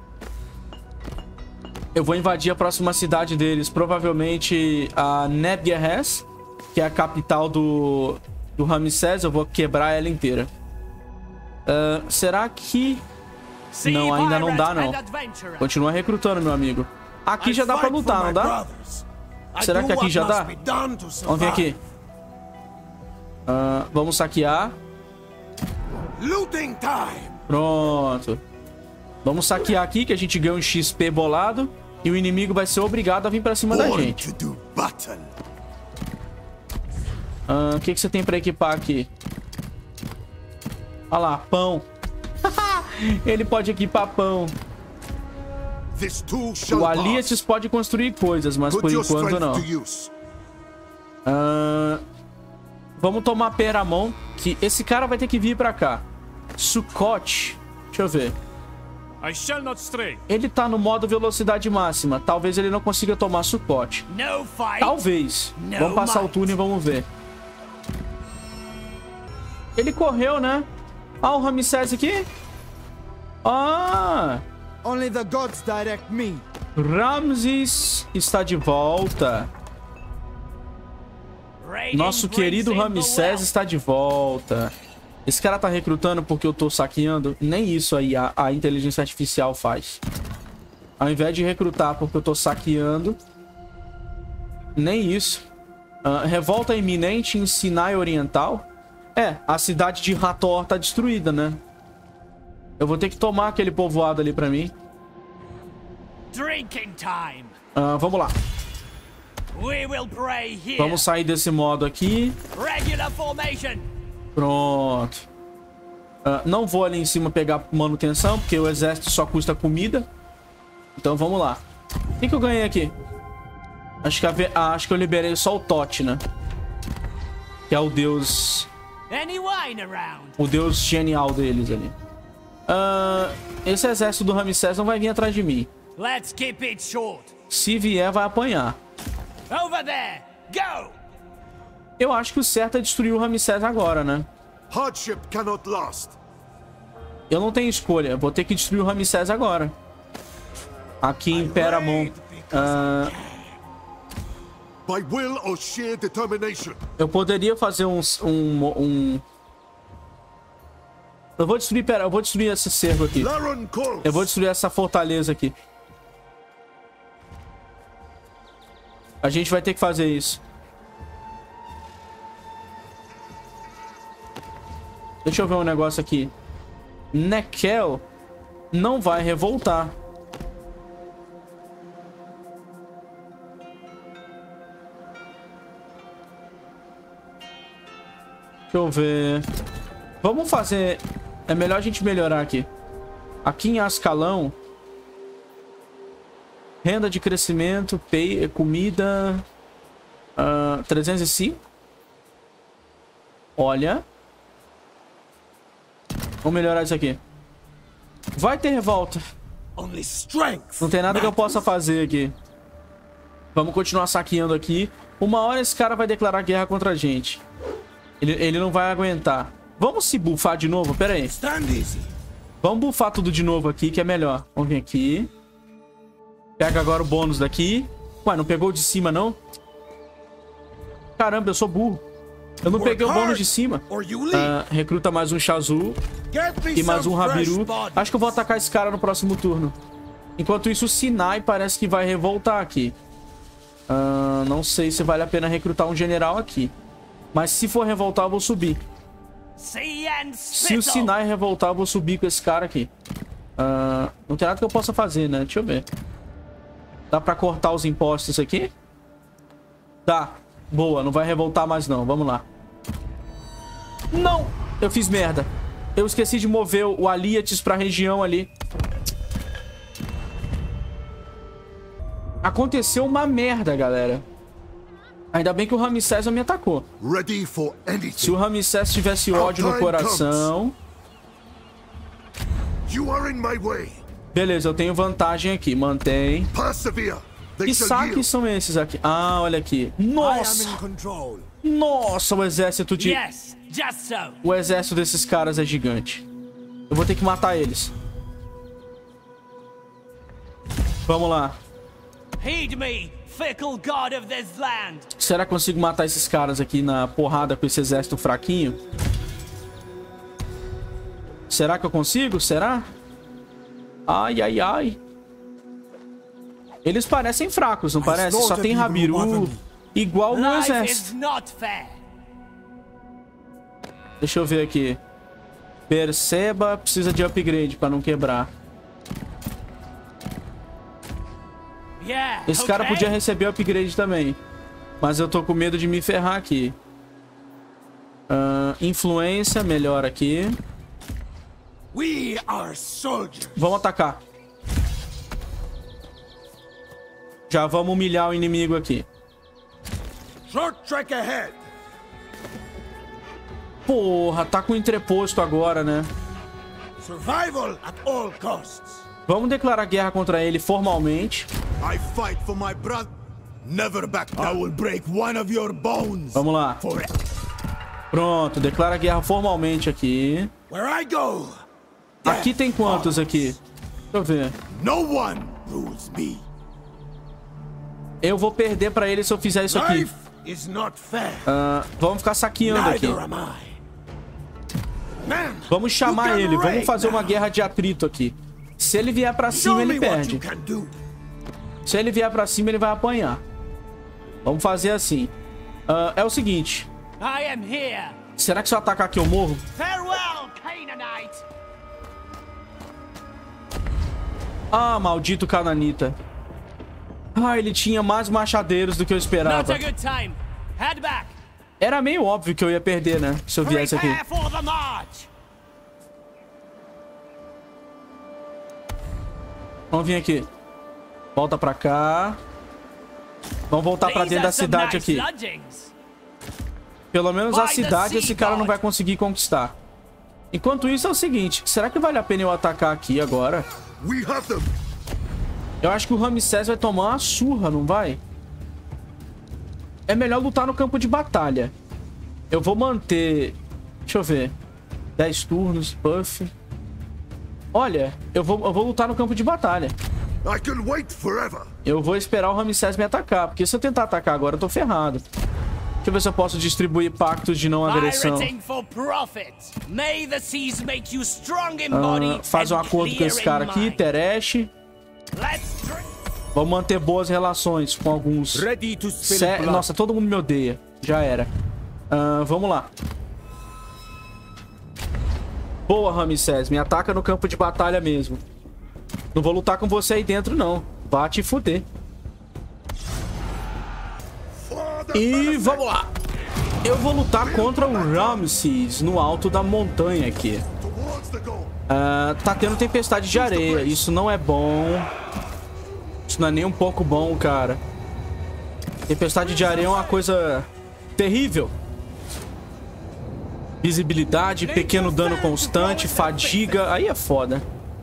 A: Eu vou invadir a próxima cidade deles. Provavelmente a Nebgehes, que é a capital do Ramsés. Eu vou quebrar ela inteira. Será que... Não, ainda não dá, não. Continua recrutando, meu amigo. Aqui já dá pra lutar, não dá? Será que aqui já dá? Vamos vir aqui. Vamos saquear.
B: Looting time!
A: Pronto. Vamos saquear aqui, que a gente ganha um XP bolado. E o inimigo vai ser obrigado a vir pra cima da gente. O que você tem pra equipar aqui? Olha lá, pão. Ele pode equipar pão. O Alietes pode construir coisas, mas por enquanto não. Vamos tomar Peramon, que esse cara vai ter que vir pra cá. Sukkot. Deixa eu ver. Ele tá no modo velocidade máxima. Talvez ele não consiga tomar Sukkot. Talvez. Vamos passar o turno e vamos ver. Ele correu, né? Ah, o Ramsés aqui. Ah!
B: Only the gods direct me.
A: Ramses está de volta. Nosso querido Ramsés está de volta. Esse cara tá recrutando porque eu tô saqueando? Nem isso aí a inteligência artificial faz. Ao invés de recrutar porque eu tô saqueando, nem isso. Revolta iminente em Sinai Oriental. É, a cidade de Hathor tá destruída, né? Eu vou ter que tomar aquele povoado ali pra mim.
E: Drinking time.
A: Vamos lá.
E: We will pray here.
A: Vamos sair desse modo aqui.
E: Regular formation.
A: Pronto. Não vou ali em cima pegar manutenção, porque o exército só custa comida. Então vamos lá. O que eu ganhei aqui? Acho que eu liberei só o Tote, né? Que é o deus...
E: Any wine around?
A: O deus genial deles ali. Esse exército do Ramsés não vai vir atrás de mim.
E: Let's keep it short.
A: Se vier, vai apanhar.
E: Over there. Go.
A: Eu acho que o certo é destruir o Ramsés agora, né?
C: Hardship cannot last.
A: Eu não tenho escolha. Vou ter que destruir o Ramsés agora. Aqui em Paramount.
C: By will or sheer determination.
A: Eu poderia fazer eu vou destruir, eu vou destruir esse cerco aqui. Eu vou destruir essa fortaleza aqui. A gente vai ter que fazer isso. Deixa eu ver um negócio aqui. Nekel não vai revoltar. Deixa eu ver. Vamos fazer... É melhor a gente melhorar aqui. Aqui em Ascalão. Renda de crescimento. Comida. 305. Olha. Vamos melhorar isso aqui. Vai ter revolta. Não tem nada que eu possa fazer aqui. Vamos continuar saqueando aqui. Uma hora esse cara vai declarar guerra contra a gente. Ele não vai aguentar. Vamos se bufar de novo? Pera aí. Vamos bufar tudo de novo aqui, que é melhor. Vamos vir aqui. Pega agora o bônus daqui. Ué, não pegou o de cima, não? Caramba, eu sou burro. Eu não peguei o bônus de cima. Recruta mais um Shazul. E mais um Rabiru. Acho que eu vou atacar esse cara no próximo turno. Enquanto isso, o Sinai parece que vai revoltar aqui. Não sei se vale a pena recrutar um general aqui. Mas se for revoltar, eu vou subir. Se o Sinai revoltar, eu vou subir com esse cara aqui. Não tem nada que eu possa fazer, né? Deixa eu ver. Dá pra cortar os impostos aqui? Dá. Boa, não vai revoltar mais não. Vamos lá. Não! Eu fiz merda. Eu esqueci de mover o Aliates pra região ali. Aconteceu uma merda, galera. Ainda bem que o Ramsés não me atacou. Se o Ramsés tivesse ódio no coração... Beleza, eu tenho vantagem aqui. Mantém. Que saques são esses aqui? Ah, olha aqui. Nossa! Nossa, o exército de... O exército desses caras é gigante. Eu vou ter que matar eles. Vamos lá. Será que eu consigo matar esses caras aqui na porrada com esse exército fraquinho? Será que eu consigo? Será? Ai, ai, ai. Eles parecem fracos, não parece? Só tem Rabiru. Igual o meu exército. Deixa eu ver aqui. Perceba, precisa de upgrade pra não quebrar. Esse cara podia receber upgrade também. Mas eu tô com medo de me ferrar aqui. Influência, melhor aqui. Vamos atacar. Já vamos humilhar o inimigo aqui. Porra, tá com entreposto agora, né? Vamos declarar guerra contra ele formalmente. Vamos lá. Pronto, declara guerra formalmente aqui.
B: Where I go,
A: Aqui tem quantos aqui? Deixa eu ver.
B: no one rules me.
A: Eu vou perder pra ele se eu fizer isso aqui.
B: Life is not fair.
A: Vamos ficar saqueando aqui.
B: Neither am I. Man,
A: Vamos chamar ele. Vamos fazer uma guerra de atrito aqui. Se ele vier pra cima,
B: show
A: ele
B: me what
A: perde.
B: you can do.
A: Se ele vier pra cima, ele vai apanhar. Vamos fazer assim. É o seguinte.
E: I am here.
A: Será que se eu atacar aqui eu morro?
E: Farewell, Canaanite.
A: Ah, maldito cananita. Ah, ele tinha mais machadeiros do que eu
E: Not
A: esperava.
E: a good time. Head back.
A: Era meio óbvio que eu ia perder, né? Se eu viesse aqui.
E: Prepare for the march.
A: Vamos vir aqui. Volta pra cá. Vamos voltar pra dentro da cidade aqui. Pelo menos a cidade esse cara não vai conseguir conquistar. Enquanto isso é o seguinte. Será que vale a pena eu atacar aqui agora?
C: We have them.
A: Eu acho que o Ramsés vai tomar uma surra, não vai? É melhor lutar no campo de batalha. Eu vou manter... Deixa eu ver. 10 turnos, buff. Olha, eu vou lutar no campo de batalha.
C: I can wait forever.
A: Eu vou esperar o Ramsés me atacar. Porque se eu tentar atacar agora, eu tô ferrado. Deixa eu ver se eu posso distribuir pactos de não agressão.
E: Pirating for profit. May the seas make you strong in body
A: Faz um
E: and
A: acordo com
E: clear
A: esse cara
E: in
A: aqui,
E: mind.
A: Teresh.
E: Let's drink.
A: Vamos manter boas relações com alguns.
D: Ready to spill blood.
A: Nossa, todo mundo me odeia. Já era. Vamos lá. Boa, Ramsés. Me ataca no campo de batalha mesmo. Não vou lutar com você aí dentro, não. Vá te fuder. E vamos lá. Eu vou lutar contra o Ramses no alto da montanha aqui.
C: Towards the goal.
A: Tá tendo tempestade de areia. Isso não é bom. Isso não é nem um pouco bom, cara. Tempestade de areia é uma coisa terrível. Visibilidade, pequeno dano constante, fadiga. Aí é foda.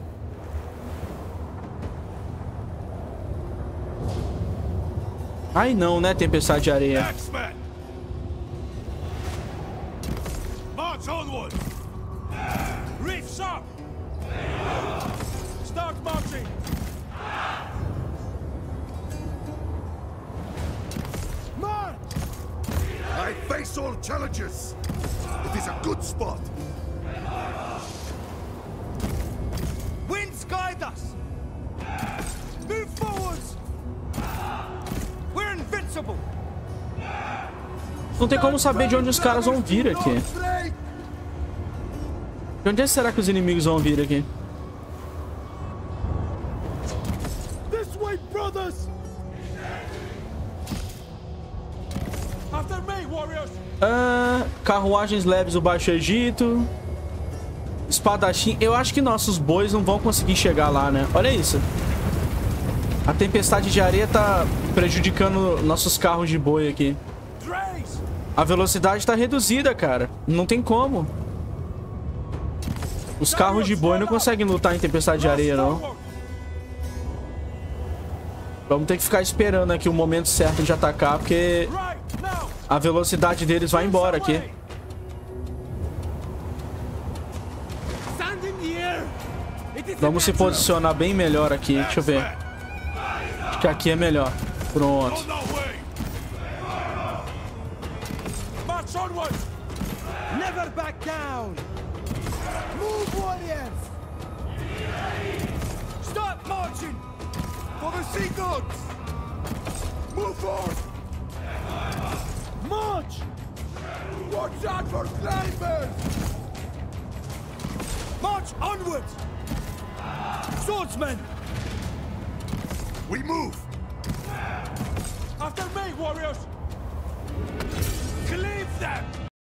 A: Ai não, né, tempestade de areia.
C: X-Men. March onward.
B: Reefs up. Start marching. March.
C: I face all challenges. It is a good spot.
B: Winds guide us. Move forwards. We're invincible.
A: Não tem como saber de onde os caras vão vir aqui. De onde será que os inimigos vão vir aqui?
B: This way, brothers. After me, warriors.
A: Carruagens leves do Baixo Egito. Espadachim. Eu acho que nossos bois não vão conseguir chegar lá, né? Olha isso. A tempestade de areia tá prejudicando nossos carros de boi aqui.
B: Drays.
A: A velocidade tá reduzida, cara. Não tem como. Os carros de boi não conseguem lutar em tempestade de areia, não. Vamos ter que ficar esperando aqui o momento certo de atacar, porque
B: Right now.
A: a velocidade deles vai embora aqui.
B: Stand in the air. It is
A: Vamos se posicionar bem melhor aqui. Deixa eu ver. Acho que aqui é melhor. Pronto.
C: On our way.
B: march onward. Never back down. Move, warriors. Start marching.
C: For the sea gods. Move forward.
B: March.
C: Watch out for climbers.
B: March onward. Swordsmen.
C: We move.
B: After me, warriors. Cleave them.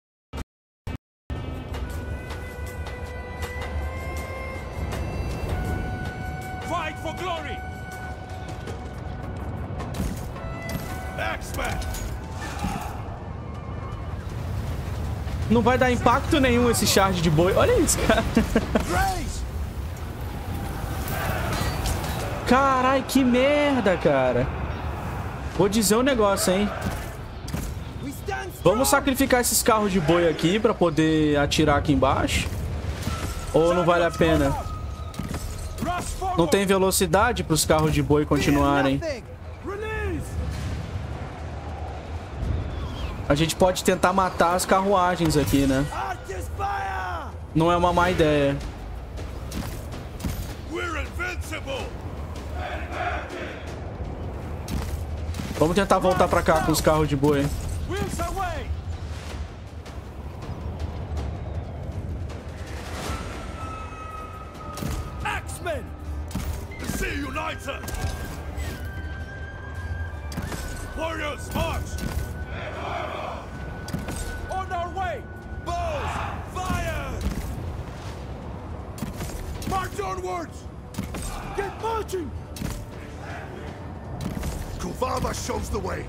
B: Fight for glory.
C: X-Men.
A: Não vai dar impacto nenhum esse charge de boi. Olha isso, cara.
B: Grace.
A: Carai, que merda, cara. Vou dizer um negócio, hein.
B: We stand
A: Vamos sacrificar esses carros de boi aqui pra poder atirar aqui embaixo? Ou não vale a pena? Não tem velocidade para os carros de boi continuarem. A gente pode tentar matar as carruagens aqui, né? Não é uma má ideia. Vamos tentar voltar pra cá com os carros de boi.
C: Axemen! The sea unites us! Warriors, march! On our way! Bows! Fire! March onwards! Get marching! Kuvava shows the way.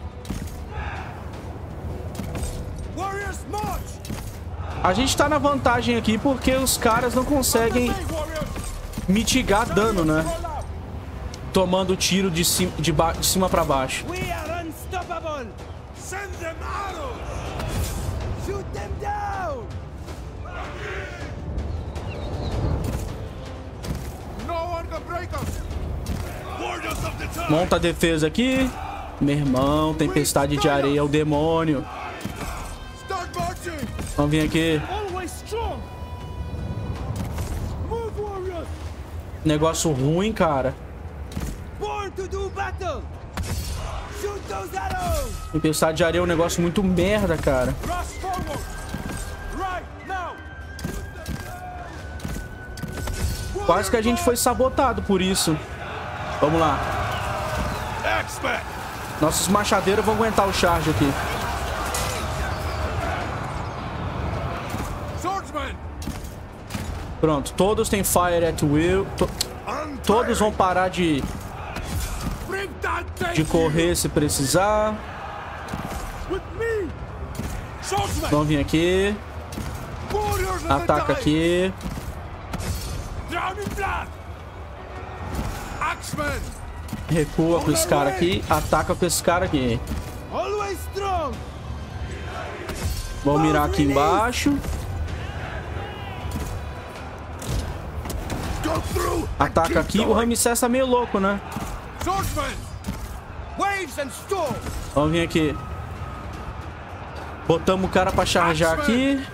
C: Warriors, march!
A: A gente tá na vantagem aqui porque os caras não conseguem mitigar dano, né? Tomando tiro de cima pra baixo.
E: We are unstoppable.
C: Send them arrows!
E: Shoot them down.
B: No one can break us.
C: Warriors of the time!
A: Monta a defesa aqui. Meu irmão, tempestade de areia é o demônio.
B: Start marching.
A: Vamos vir aqui.
B: Always strong. Move, warriors.
A: Negócio ruim, cara.
E: Born to do battle. Shoot those arrows.
A: Tempestade de areia é um negócio muito merda, cara.
B: Rush forward. Right now.
A: Quase que a gente foi sabotado por isso. Vamos lá.
C: Axemen!
A: Nossos machadeiros vão aguentar o charge aqui.
B: Swordsman.
A: Pronto, todos têm fire at will. Todos vão parar de correr se precisar.
B: With me. Swordsman.
A: Vamos vir aqui.
B: Warriors of the
A: Ataca
B: time.
A: aqui.
B: Drowning blood. Axemen.
A: Recua com esse cara aqui. Ataca com esse cara aqui.
E: Always strong.
A: Vamos mirar aqui embaixo.
C: Go through!
A: Ataca aqui. O Ramsés tá meio louco, né?
B: Swordsman.
E: Waves and storms.
A: Vamos vir aqui. Botamos o cara pra charjar aqui.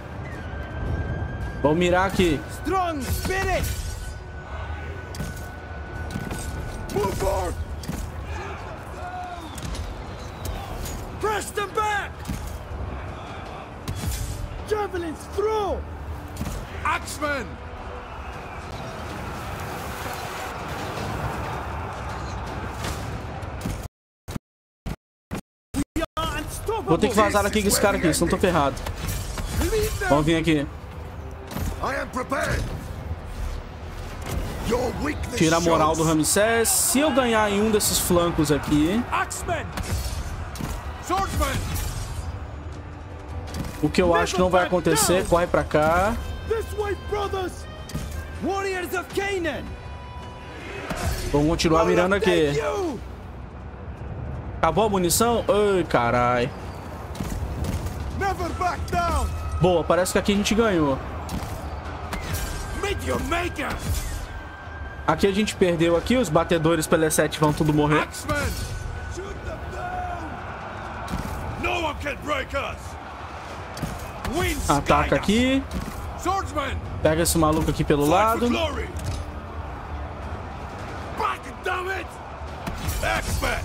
A: Vamos mirar aqui.
E: Strong spirit.
B: Move forward. Press them back. Javelins through. Axemen.
A: Vou ter que vazar aqui com esse cara aqui, senão tô ferrado. Vamos vir aqui.
C: I am prepared! Your weakness
A: Tira a moral do
C: shows.
A: Ramsés. Se eu ganhar em um desses flancos aqui,
B: Axemen. Swordsman.
A: o que eu acho que não vai acontecer, corre pra cá.
B: This way, brothers.
E: Warriors of Canaan.
A: Vamos continuar mirando aqui.
E: Thank you.
A: Acabou a munição? Ai, carai.
B: Never back down.
A: Boa, parece que aqui a gente ganhou.
C: Meet your maker!
A: Aqui a gente perdeu aqui, os batedores pela E7 vão tudo morrer.
B: Axemen. Shoot them down.
C: No one can break us!
B: Winds
A: Ataca
B: guide us.
A: aqui.
B: Swordsman.
A: Pega esse maluco aqui pelo
C: Fight for
A: lado.
C: glory! Back, damn it! Axemen!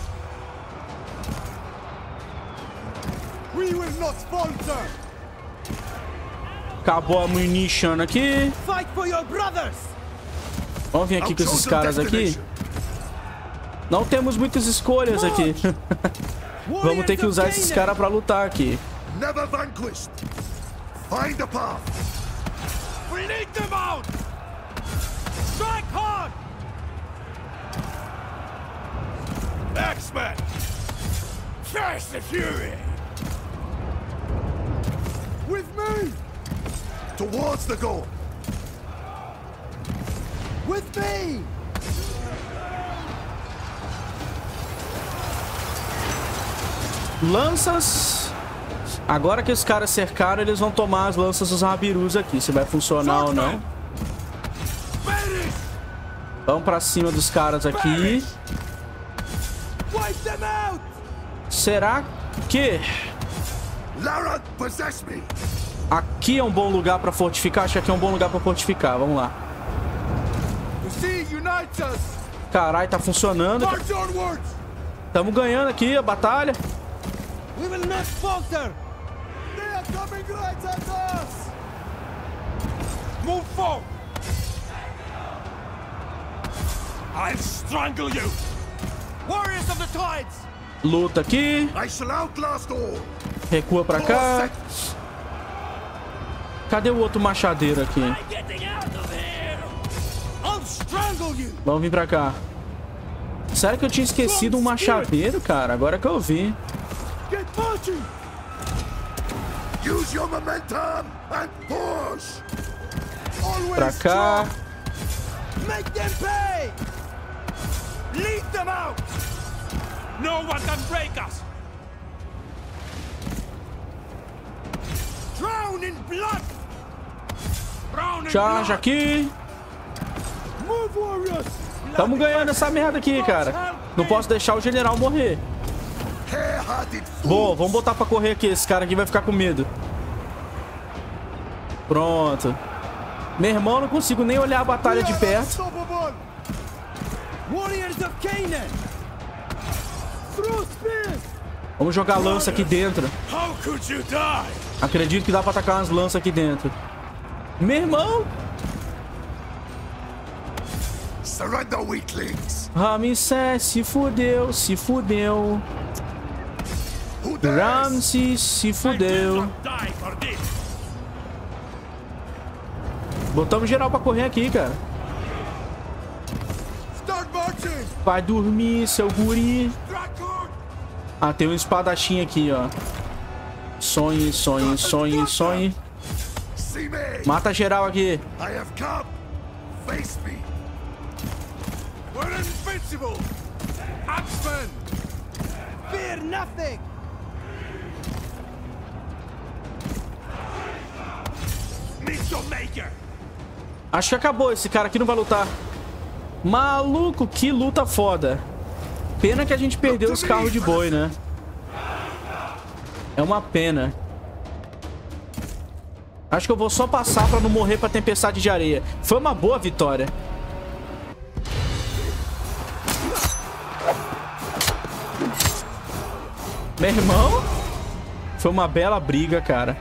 B: We will not falter.
A: Acabou a munition aqui.
E: Fight for your brothers.
A: Vamos vir aqui com esses caras aqui. Não temos muitas escolhas aqui. Vamos ter que usar esses caras pra lutar aqui.
C: Never vanquished! Find a path!
B: We need them out. Strike hard.
C: Axemen! Face the fury!
B: With me.
C: Towards the goal!
E: With me.
A: Lanças. Agora que os caras cercaram, eles vão tomar as lanças dos rabirus aqui. Se vai funcionar ou não. Vamos pra cima dos caras aqui. Será que aqui é um bom lugar pra fortificar? Acho que aqui é um bom lugar pra fortificar. Vamos lá. Caralho, tá funcionando. Tamo ganhando aqui a batalha.
C: Move forward! I'll strangle you!
B: Warriors of the Tides!
A: Luta aqui.
C: I shall outlast all!
A: Recua pra cá. Cadê o outro machadeiro aqui?
E: Getting out of here!
B: I'll strangle you!
A: Vamos vir pra cá. Sério que eu tinha esquecido um machadeiro, cara? Agora que eu vi.
B: Get marching!
C: Use your momentum and push!
A: Pra cá.
B: Make them pay! Lead them out!
C: No one can break us!
B: Drown in blood!
C: Drown in
A: Charge
C: blood!
A: aqui.
B: Move, warriors!
A: Tamo ganhando essa merda aqui, cara. Não posso deixar o general morrer. Boa, vamos botar pra correr aqui. Esse cara aqui vai ficar com medo. Pronto. Meu irmão, não consigo nem olhar a batalha de perto.
B: Warriors of Canaan! Throw spears!
A: Vamos jogar lança aqui dentro.
C: How could you die?
A: Acredito que dá pra atacar umas lanças aqui dentro. Meu irmão!
C: Surrender, weaklings!
A: Ramsés se fudeu, se fudeu.
C: Who dares?
A: Ramses se fudeu.
C: Die for this!
A: Botamos geral pra correr aqui, cara.
B: Start marching!
A: Vai dormir, seu guri.
B: Drakkar!
A: Ah, tem um espadachim aqui, ó. Sonhe, sonhe, sonhe, sonhe.
C: See me!
A: Mata geral aqui.
C: I have come! Face me!
B: We're invincible! Axemen! Fear nothing!
C: Meet your maker!
A: Acho que acabou. Esse cara aqui não vai lutar. Maluco, que luta foda. Pena que a gente perdeu os carros de boi, né? É uma pena. Acho que eu vou só passar pra não morrer pra tempestade de areia. Foi uma boa vitória. Meu irmão, foi uma bela briga, cara.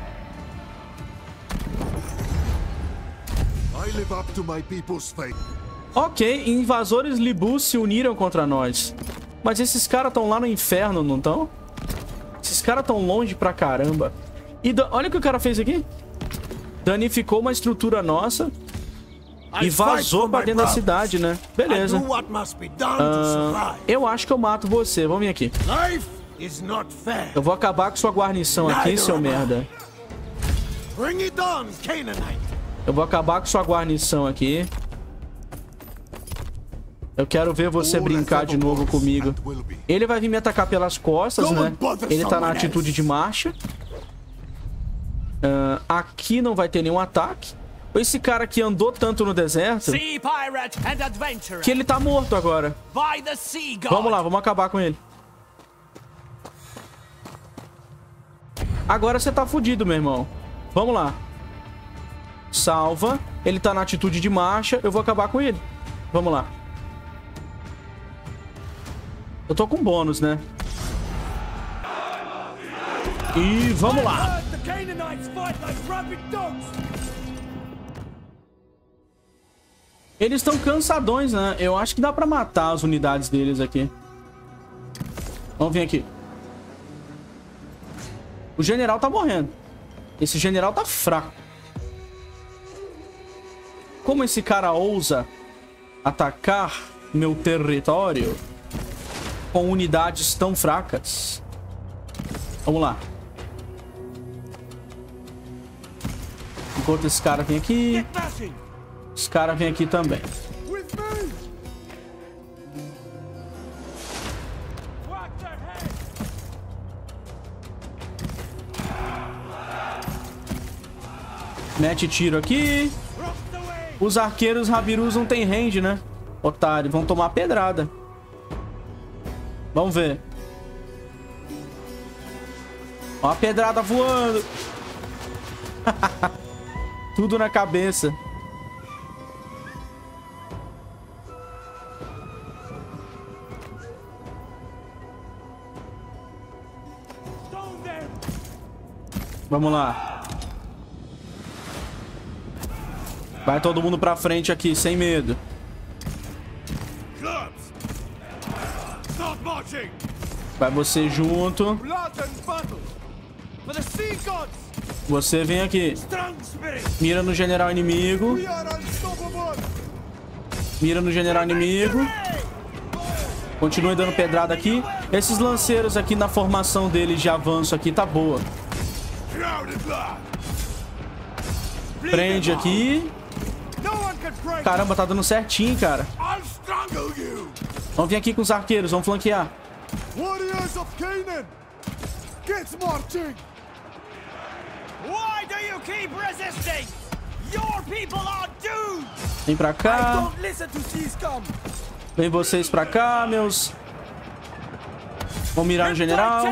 C: I live up to my people's fate.
A: Ok, invasores Libus se uniram contra nós. Mas esses caras estão lá no inferno, não estão? Esses caras estão longe pra caramba. E olha o que o cara fez aqui. Danificou uma estrutura nossa e vazou pra dentro da cidade, né? Beleza. Eu acho que eu mato você. Vamos vir aqui.
B: Life is not fair!
A: Eu vou acabar com sua guarnição aqui, seu merda.
B: Bring it on, Canaanite!
A: Eu vou acabar com sua guarnição aqui. Eu quero ver você brincar de novo comigo. Ele vai vir me atacar pelas costas, né? Ele tá na atitude de marcha. Aqui não vai ter nenhum ataque. Esse cara aqui andou tanto no deserto
E: Sea pirate and adventurer.
A: que ele tá morto agora.
E: By the sea god.
A: Vamos lá, vamos acabar com ele. Agora você tá fudido, meu irmão. Vamos lá. Salva. Ele tá na atitude de marcha. Eu vou acabar com ele. Vamos lá. Eu tô com bônus, né? E vamos lá.
B: The Canaanites fight like rabid dogs!
A: Eles estão cansadões, né? Eu acho que dá pra matar as unidades deles aqui. Vamos vir aqui. O general tá morrendo. Esse general tá fraco. Como esse cara ousa atacar meu território com unidades tão fracas? Vamos lá. Enquanto esse cara vem aqui, esse cara vem aqui também.
B: With me!
A: Mete tiro aqui. Os arqueiros Rabirus não tem range, né? Otário, vão tomar pedrada. Vamos ver. Ó a pedrada voando. Tudo na cabeça. Vamos lá. Vai todo mundo pra frente aqui, sem medo. Vai você junto. Você vem aqui. Mira no general inimigo. Mira no general inimigo. Continue dando pedrada aqui. Esses lanceiros aqui na formação deles de avanço aqui tá boa. Prende aqui. Caramba, tá dando certinho, cara. Vamos vir aqui com os arqueiros, vamos flanquear.
B: Warriors of Canaan, get marching.
E: Why do you keep resisting? Your people are doomed.
A: Vem pra cá.
B: Don't listen to these come.
A: Vem vocês pra cá, meus. Vamos mirar no general.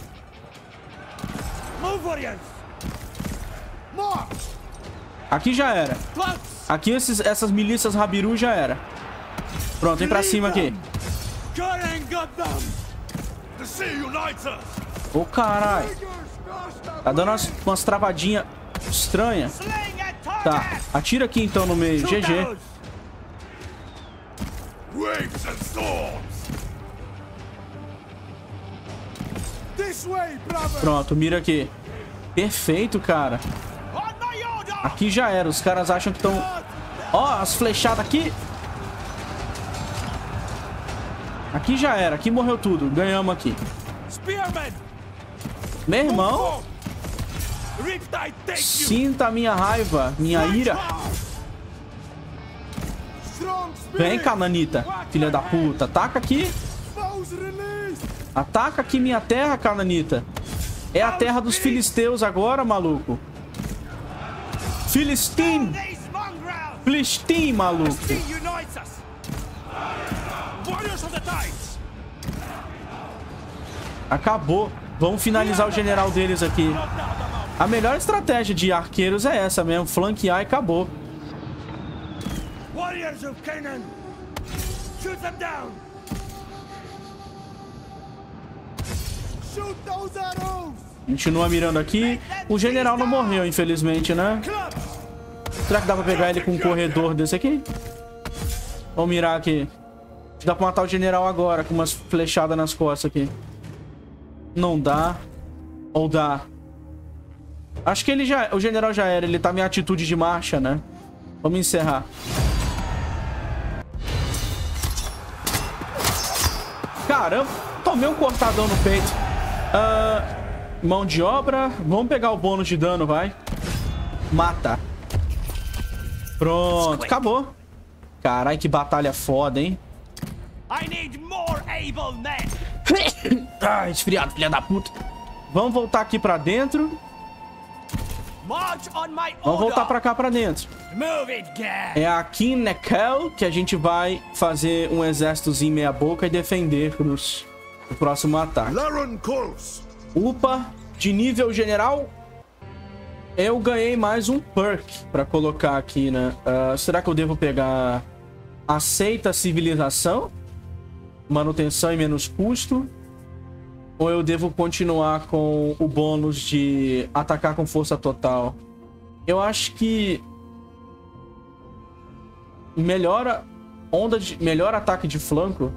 B: Move, warriors. March.
A: Aqui já era. Aqui essas milícias Rabiru já era. Pronto, vem pra cima aqui. Ô, caralho. Tá dando umas travadinhas estranhas. Tá, atira aqui então no meio. GG. Pronto, mira aqui. Perfeito, cara. Aqui já era. Os caras acham que estão... Ó, as flechadas aqui. Aqui já era. Aqui morreu tudo. Ganhamos aqui. Meu irmão. Sinta a minha raiva. Minha ira. Vem, Cananita. Filha da puta. Ataca aqui. Ataca aqui minha terra, Cananita. É a terra dos filisteus agora, maluco. Filistim. Filistim, maluco. Acabou. Vamos finalizar o general deles aqui. A melhor estratégia de arqueiros é essa mesmo. Flanquear e acabou.
B: Warriors of Canaan, shoot them down. Shoot those arrows.
A: Continua mirando aqui. O general não morreu, infelizmente, né? Será que dá pra pegar ele com um corredor desse aqui? Vamos mirar aqui. Dá pra matar o general agora, com umas flechadas nas costas aqui. Não dá. Ou dá? Acho que ele já... O general já era. Ele tá em atitude de marcha, né? Vamos encerrar. Caramba. Tomei um cortadão no peito. Mão de obra. Vamos pegar o bônus de dano, vai. Mata. Pronto. Acabou. Caralho, que batalha foda, hein? Ah, esfriado, filha da puta. Vamos voltar aqui pra dentro. Vamos voltar pra cá pra dentro. É aqui em Nekel que a gente vai fazer um exércitozinho meia boca e defender o próximo ataque. Upa, de nível general, eu ganhei mais um perk pra colocar aqui, né? Será que eu devo pegar aceita a civilização? Manutenção e menos custo? Ou eu devo continuar com o bônus de atacar com força total? Eu acho que melhora melhor ataque de flanco.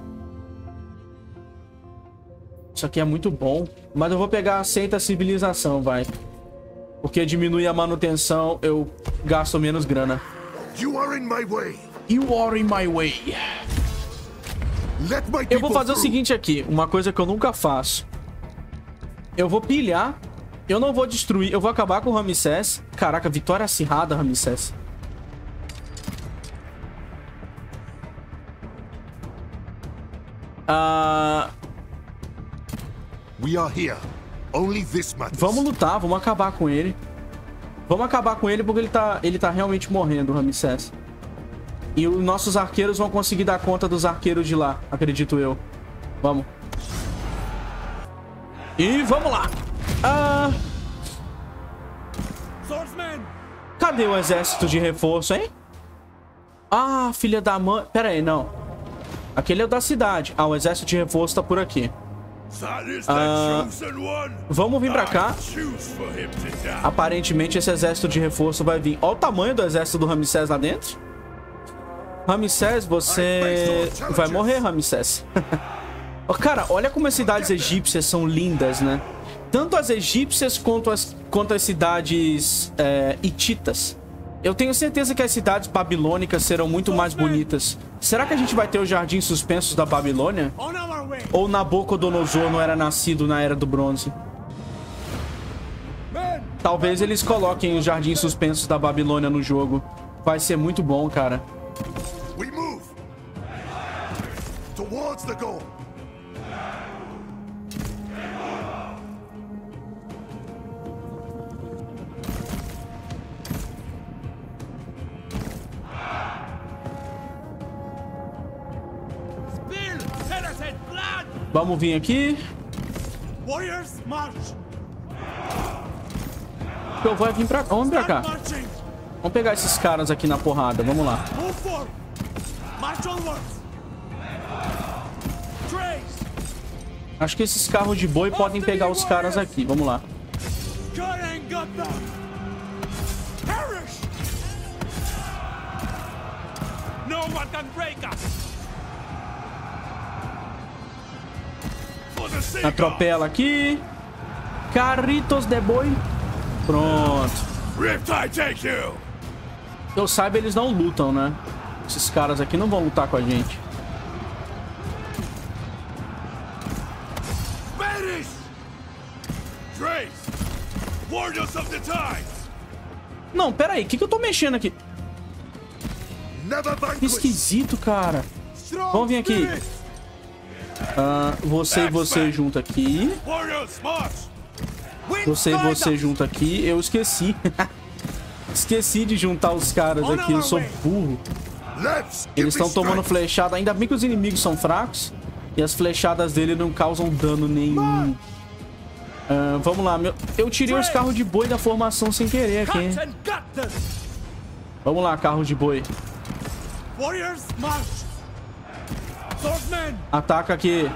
A: Isso aqui é muito bom. Mas eu vou pegar aceita a civilização, vai. Porque diminui a manutenção, eu gasto menos grana.
C: You are in my way.
A: You are in my way. Eu vou fazer o seguinte aqui, uma coisa que eu nunca faço. Eu vou pilhar, eu não vou destruir, eu vou acabar com o Ramsés. Caraca, vitória acirrada, Ramsés.
C: We are here. Only this matters.
A: Vamos lutar, vamos acabar com ele. Vamos acabar com ele porque ele tá realmente morrendo, Ramsés. E os nossos arqueiros vão conseguir dar conta dos arqueiros de lá, acredito eu. Vamos. E vamos lá. Cadê o exército de reforço, hein? Ah, filha da mãe. Pera aí, não. Aquele é o da cidade. Ah, o exército de reforço tá por aqui. Vamos vir pra cá. Aparentemente esse exército de reforço vai vir. Olha o tamanho do exército do Ramsés lá dentro. Ramsés, você vai morrer, Ramsés. Cara, olha como as cidades egípcias são lindas, né? Tanto as egípcias quanto as cidades hititas. Eu tenho certeza que as cidades babilônicas serão muito mais bonitas. Será que a gente vai ter os jardins suspensos da Babilônia? Ou Nabucodonosor não era nascido na Era do Bronze? Talvez eles coloquem os jardins suspensos da Babilônia no jogo. Vai ser muito bom, cara.
B: We move towards the goal.
A: Vamos vir aqui.
B: Warriors march.
A: Eu vou vir pra... Vamos pra cá. Vamos pegar esses caras aqui na porrada. Vamos lá. Acho que esses carros de boi podem pegar os caras aqui. Vamos lá. Atropela aqui. Carritos de boi. Pronto. Eu saiba, eles não lutam, né? Esses caras aqui não vão lutar com a gente. Não, pera aí. O que eu tô mexendo aqui? Que esquisito, cara. Vamos vir aqui. Você e você junto aqui. Você e você junto aqui. Eu esqueci. Esqueci de juntar os caras aqui. Eu sou burro. Eles estão tomando flechada. Ainda bem que os inimigos são fracos. E as flechadas dele não causam dano nenhum. Vamos lá. Eu tirei os carros de boi da formação sem querer aqui. Vamos lá, carro de boi. Ataca aqui.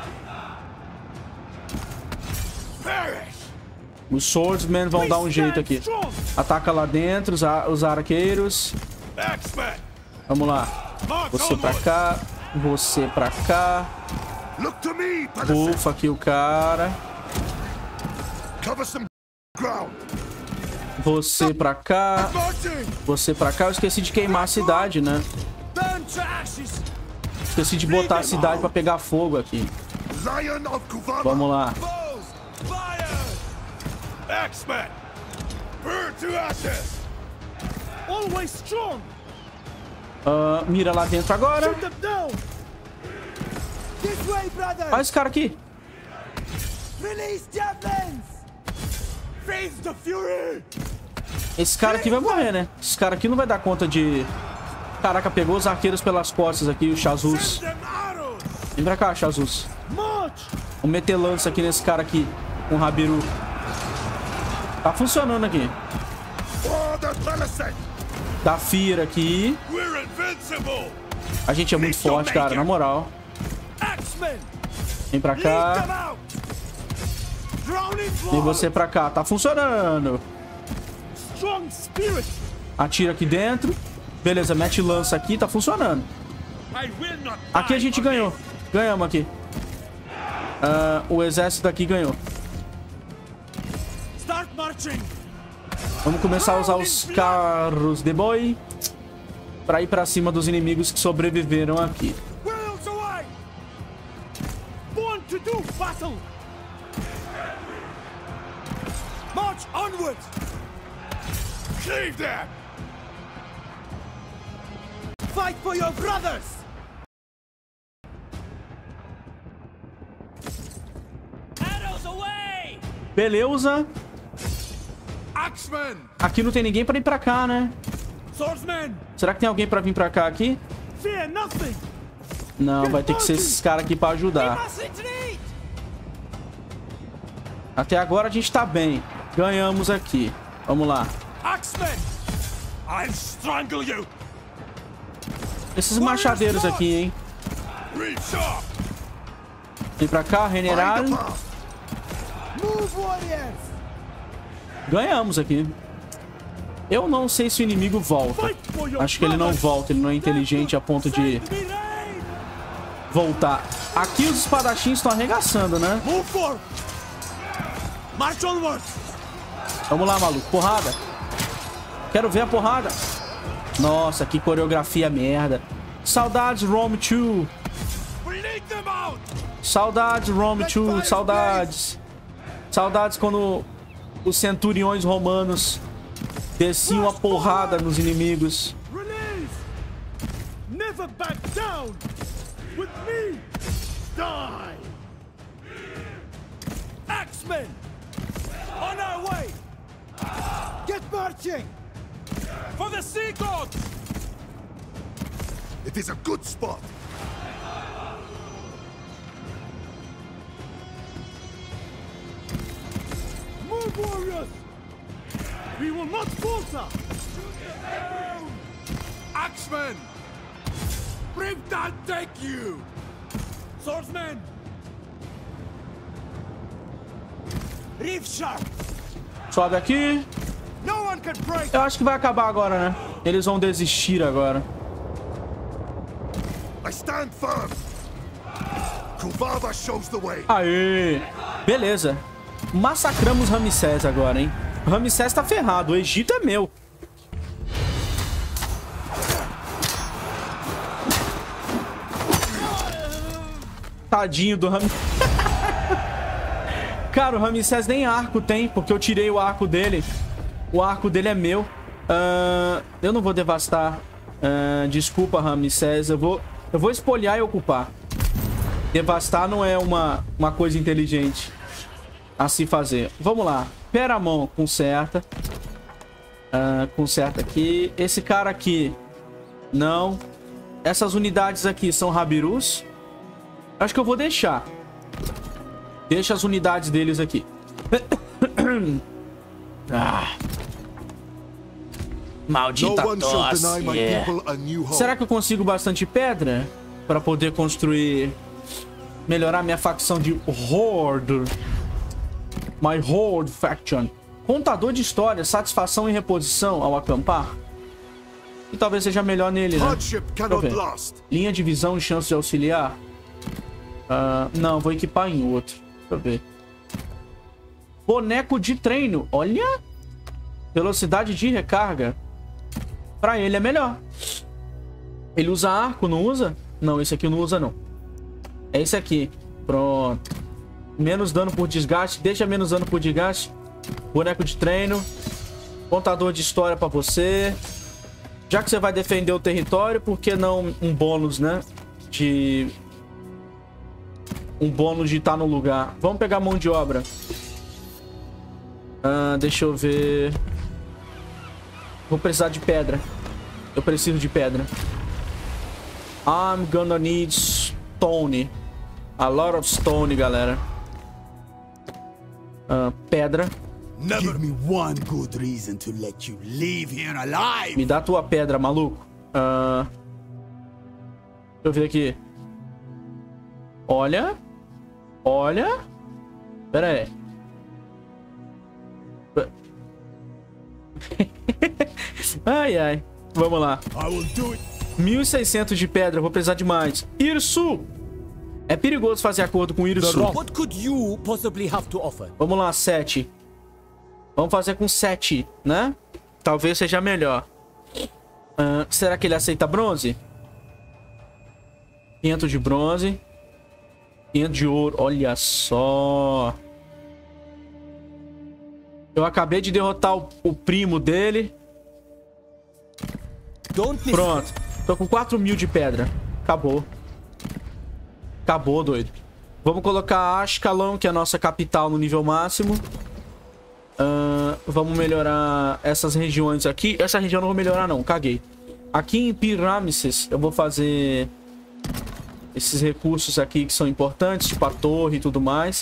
A: Os swordsmen vão dar um jeito aqui. Ataca lá dentro, os arqueiros. Vamos lá. Você pra cá. Você pra cá. Bufa aqui o cara. Você pra cá. Você pra cá. Eu esqueci de queimar a cidade, né? Esqueci de botar a cidade pra pegar fogo aqui. Vamos lá. Mira lá dentro agora. Olha esse cara aqui. Esse cara aqui vai morrer, né? Esse cara aqui não vai dar conta de... Caraca, pegou os arqueiros pelas costas aqui, o Chazus. Vem pra cá, Chazus. Vamos meter lança aqui nesse cara aqui, com o Rabiru. Tá funcionando aqui. Dá Fira aqui. A gente é muito forte, cara, na moral. Vem pra cá. E você pra cá. Tá funcionando. Atira aqui dentro. Beleza, mete lança aqui. Tá funcionando. Aqui a gente ganhou. Ganhamos aqui. O exército aqui ganhou. Vamos começar a usar os carros de boi pra ir pra cima dos inimigos que sobreviveram aqui.
B: March onward! Cleave them! Fight for your brothers!
E: Arrows away!
A: Beleza.
C: Axemen!
A: Aqui não tem ninguém pra ir pra cá, né?
C: Swordsmen!
A: Será que tem alguém pra vir pra cá aqui?
B: Fear nothing.
A: Não, vai ter que ser esses caras aqui pra ajudar.
E: Must retreat!
A: Até agora a gente tá bem. Ganhamos aqui. Vamos lá.
C: Axemen! I'll strangle you!
A: Esses machadeiros aqui, hein?
C: Reach sharp!
A: Vem pra cá, general.
B: Move, warriors.
A: Ganhamos aqui. Eu não sei se o inimigo volta. Acho que ele não volta. Ele não é inteligente a ponto de voltar. Aqui os espadachins estão arregaçando, né?
C: Move forward! March onward!
A: Vamos lá, maluco. Porrada. Quero ver a porrada. Nossa, que coreografia merda. Saudades, Rome 2.
C: We need them out!
A: Saudades, Rome 2. Saudades. Saudades quando os centuriões romanos desciam a porrada nos inimigos.
B: Release. Never back down. With me. Die.
C: Axemen! On our way!
B: Get marching.
C: For the sea gods! It is a good spot.
B: Move, warriors. We will not falter.
C: Axemen! Bring that take you! Swordsmen!
B: Reef sharp.
A: Sobe aqui.
B: No one can break.
A: Eu acho que vai acabar agora, né? Eles vão desistir agora.
C: I stand firm! Kuvava shows the way!
A: Aê! Beleza. Massacramos Ramsés agora, hein? Ramsés tá ferrado. O Egito é meu. Tadinho do Ramsés. Cara, o Ramsés nem arco tem, porque eu tirei o arco dele. O arco dele é meu. Eu não vou devastar. Desculpa, Ramsés. Eu vou espolhar e ocupar. Devastar não é uma coisa inteligente a se fazer. Vamos lá. Peramon, conserta. Conserta aqui. Esse cara aqui, não. Essas unidades aqui são Rabirus. Acho que eu vou deixar. Deixa as unidades deles aqui. Maldita tosse. Será que eu consigo bastante pedra para poder construir, melhorar minha facção de Horde? My Horde Faction. Contador de história, satisfação e reposição ao acampar. E talvez seja melhor nele, né? Linha de visão e chance de auxiliar. Não, vou equipar em outro. Deixa eu ver. Boneco de treino. Olha. Velocidade de recarga. Pra ele é melhor. Ele usa arco, não usa? Não, esse aqui não usa, não. É esse aqui. Pronto. Menos dano por desgaste. Deixa menos dano por desgaste. Boneco de treino. Contador de história pra você. Já que você vai defender o território, por que não um bônus, né? Um bônus de estar no lugar. Vamos pegar mão de obra. Deixa eu ver. Vou precisar de pedra. Eu preciso de pedra. I'm gonna need stone. A lot of stone, galera. Pedra.
B: Give me one good reason to let you leave here alive.
A: Me dá tua pedra, maluco. Deixa eu ver aqui. Olha. Olha. Pera aí. Ai, ai. Vamos lá. 1.600 de pedra. Vou precisar de mais. Irsu. É perigoso fazer acordo com Irsu.
E: What could you possibly have to offer?
A: Vamos lá, 7. Vamos fazer com 7, né? Talvez seja melhor. Será que ele aceita bronze? 500 de bronze. 500 de ouro. Olha só. Eu acabei de derrotar o primo dele. Pronto. Tô com 4.000 de pedra. Acabou. Acabou, doido. Vamos colocar Ashkelon, que é a nossa capital, no nível máximo. Vamos melhorar essas regiões aqui. Essa região eu não vou melhorar não, caguei. Aqui em Pirâmides eu vou fazer esses recursos aqui que são importantes, tipo a torre e tudo mais.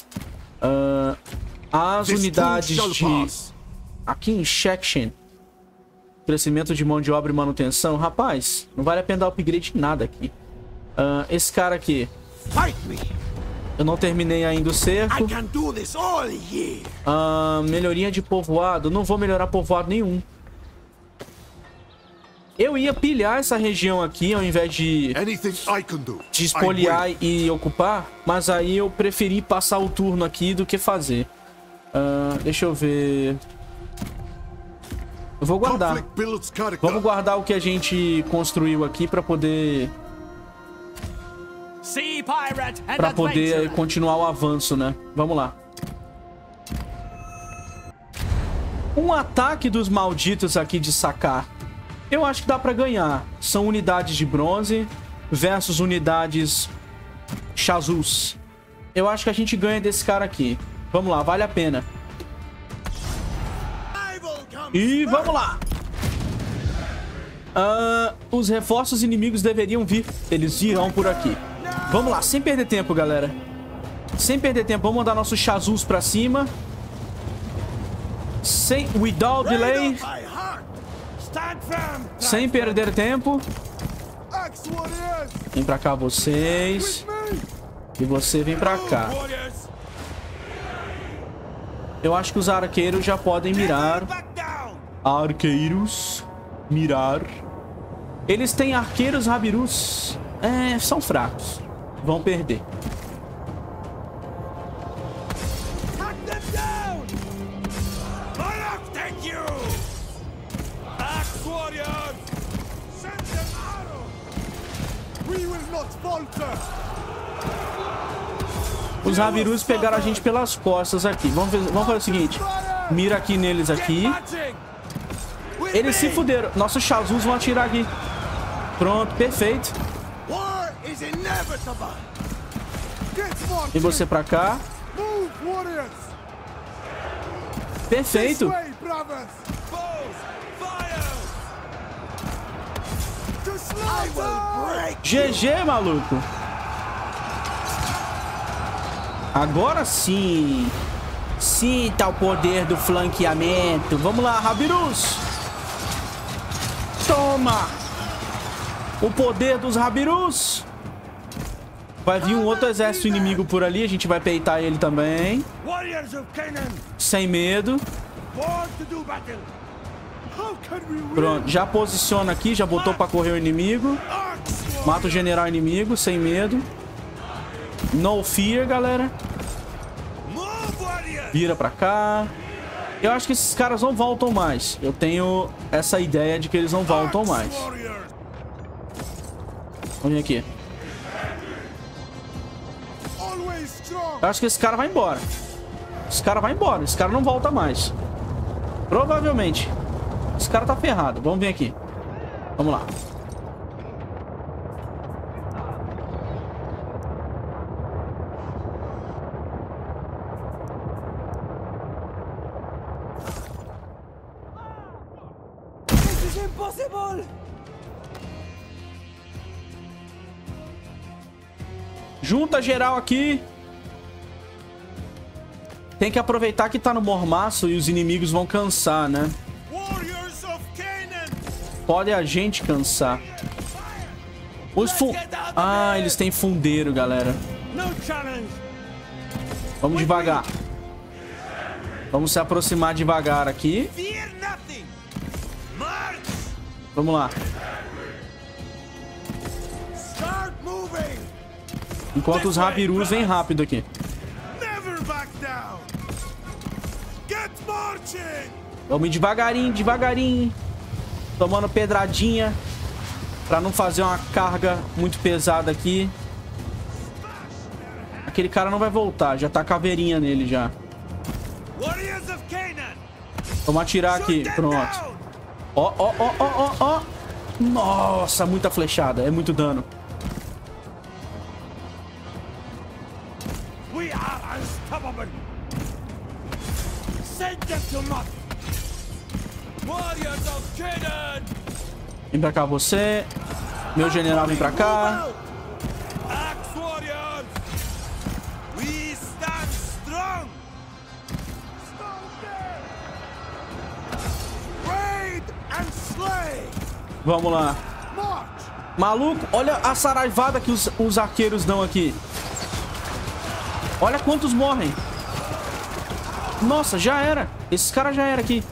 A: As unidades de... Aqui em Section, crescimento de mão de obra e manutenção. Rapaz, não vale a pena dar upgrade em nada aqui. Esse cara aqui, eu não terminei ainda o cerco. Melhoria de povoado. Não vou melhorar povoado nenhum. Eu ia pilhar essa região aqui ao invés de espoliar e ocupar. Mas aí eu preferi passar o turno aqui do que fazer. Deixa eu ver. Eu vou guardar. Vamos guardar o que a gente construiu aqui pra poder... Pra poder continuar o avanço, né? Vamos lá. Um ataque dos malditos aqui de Sacar. Eu acho que dá pra ganhar. São unidades de bronze versus unidades Chazus. Eu acho que a gente ganha desse cara aqui. Vamos lá, vale a pena. E vamos lá. Os reforços inimigos deveriam vir. Eles virão por aqui. Vamos lá, sem perder tempo, galera. Sem perder tempo, vamos mandar nossos Chazus pra cima. Without delay. Sem perder tempo. Vem pra cá vocês. E você vem pra cá. Eu acho que os arqueiros já podem mirar. Arqueiros. Mirar. Eles têm arqueiros Rabirus. São fracos. Vão perder. Os Rabirus pegaram a gente pelas costas aqui. Vamos fazer o seguinte. Mira aqui neles aqui. Eles se fuderam. Nossos Chazus vão atirar aqui. Pronto, perfeito. E você pra cá. Perfeito. GG, maluco. Agora sim. Sinta o poder do flanqueamento. Vamos lá, Rabirus. Toma. O poder dos Rabirus. Vai vir um outro exército inimigo por ali. A gente vai peitar ele também. Sem medo. Pronto, já posiciona aqui. Já botou pra correr o inimigo. Mata o general inimigo, sem medo. No fear, galera. Vira pra cá. Eu acho que esses caras não voltam mais. Eu tenho essa ideia de que eles não voltam mais. Vamos vir aqui. Eu acho que esse cara vai embora. Esse cara vai embora. Esse cara não volta mais. Provavelmente. Esse cara tá ferrado. Vamos vir aqui. Vamos lá. Junta geral aqui. Tem que aproveitar que tá no mormaço e os inimigos vão cansar, né? Pode a gente cansar. Eles têm fundeiro, galera. Vamos devagar. Vamos se aproximar devagar aqui. Vamos lá. Enquanto os Rabirus vêm rápido aqui. Vamos devagarinho, devagarinho. Tomando pedradinha. Pra não fazer uma carga muito pesada aqui. Aquele cara não vai voltar. Já tá caveirinha nele já. Vamos atirar aqui. Pronto. Ó, ó, ó, ó, ó, ó. Nossa, muita flechada. É muito dano.
C: Warriors of Canaan!
A: Vem pra cá você. Meu general vem pra cá.
C: Axe warriors! We stand strong!
B: Raid and slay!
A: Vamos lá.
B: March!
A: Maluco, olha a saraivada que os arqueiros dão aqui. Olha quantos morrem. Nossa, já era. Esses caras já eram aqui.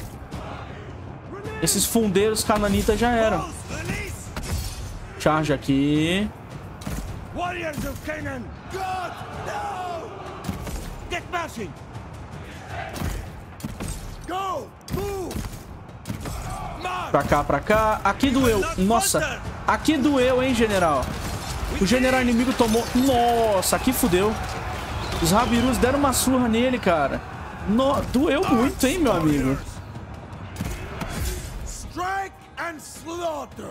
A: Esses fundeiros cananitas já eram.
C: Release!
A: Charge aqui.
C: Warriors of Canaan! God, no! Get marching!
B: Go! Move!
C: March!
A: Pra cá, pra cá. Aqui doeu. Nossa. Aqui doeu, hein, general. O general inimigo tomou... Nossa, aqui fudeu. Os Rabirus deram uma surra nele, cara. Doeu muito, hein, meu amigo.
B: Strike and slaughter!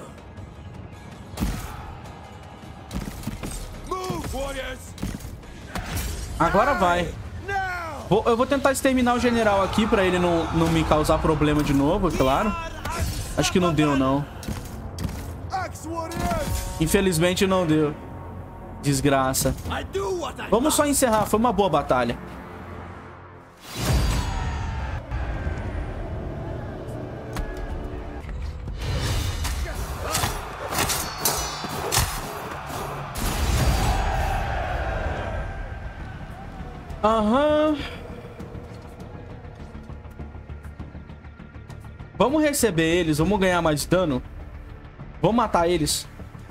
C: Move, warriors!
A: Agora vai.
B: Now!
A: Eu vou tentar exterminar o general aqui pra ele não me causar problema de novo, é claro. Acho que não deu, não.
B: Axe warriors!
A: Infelizmente não deu. Desgraça.
C: I do what I
A: Vamos só encerrar. Foi uma boa batalha. Aham. Vamos receber eles. Vamos ganhar mais dano. Vamos matar eles.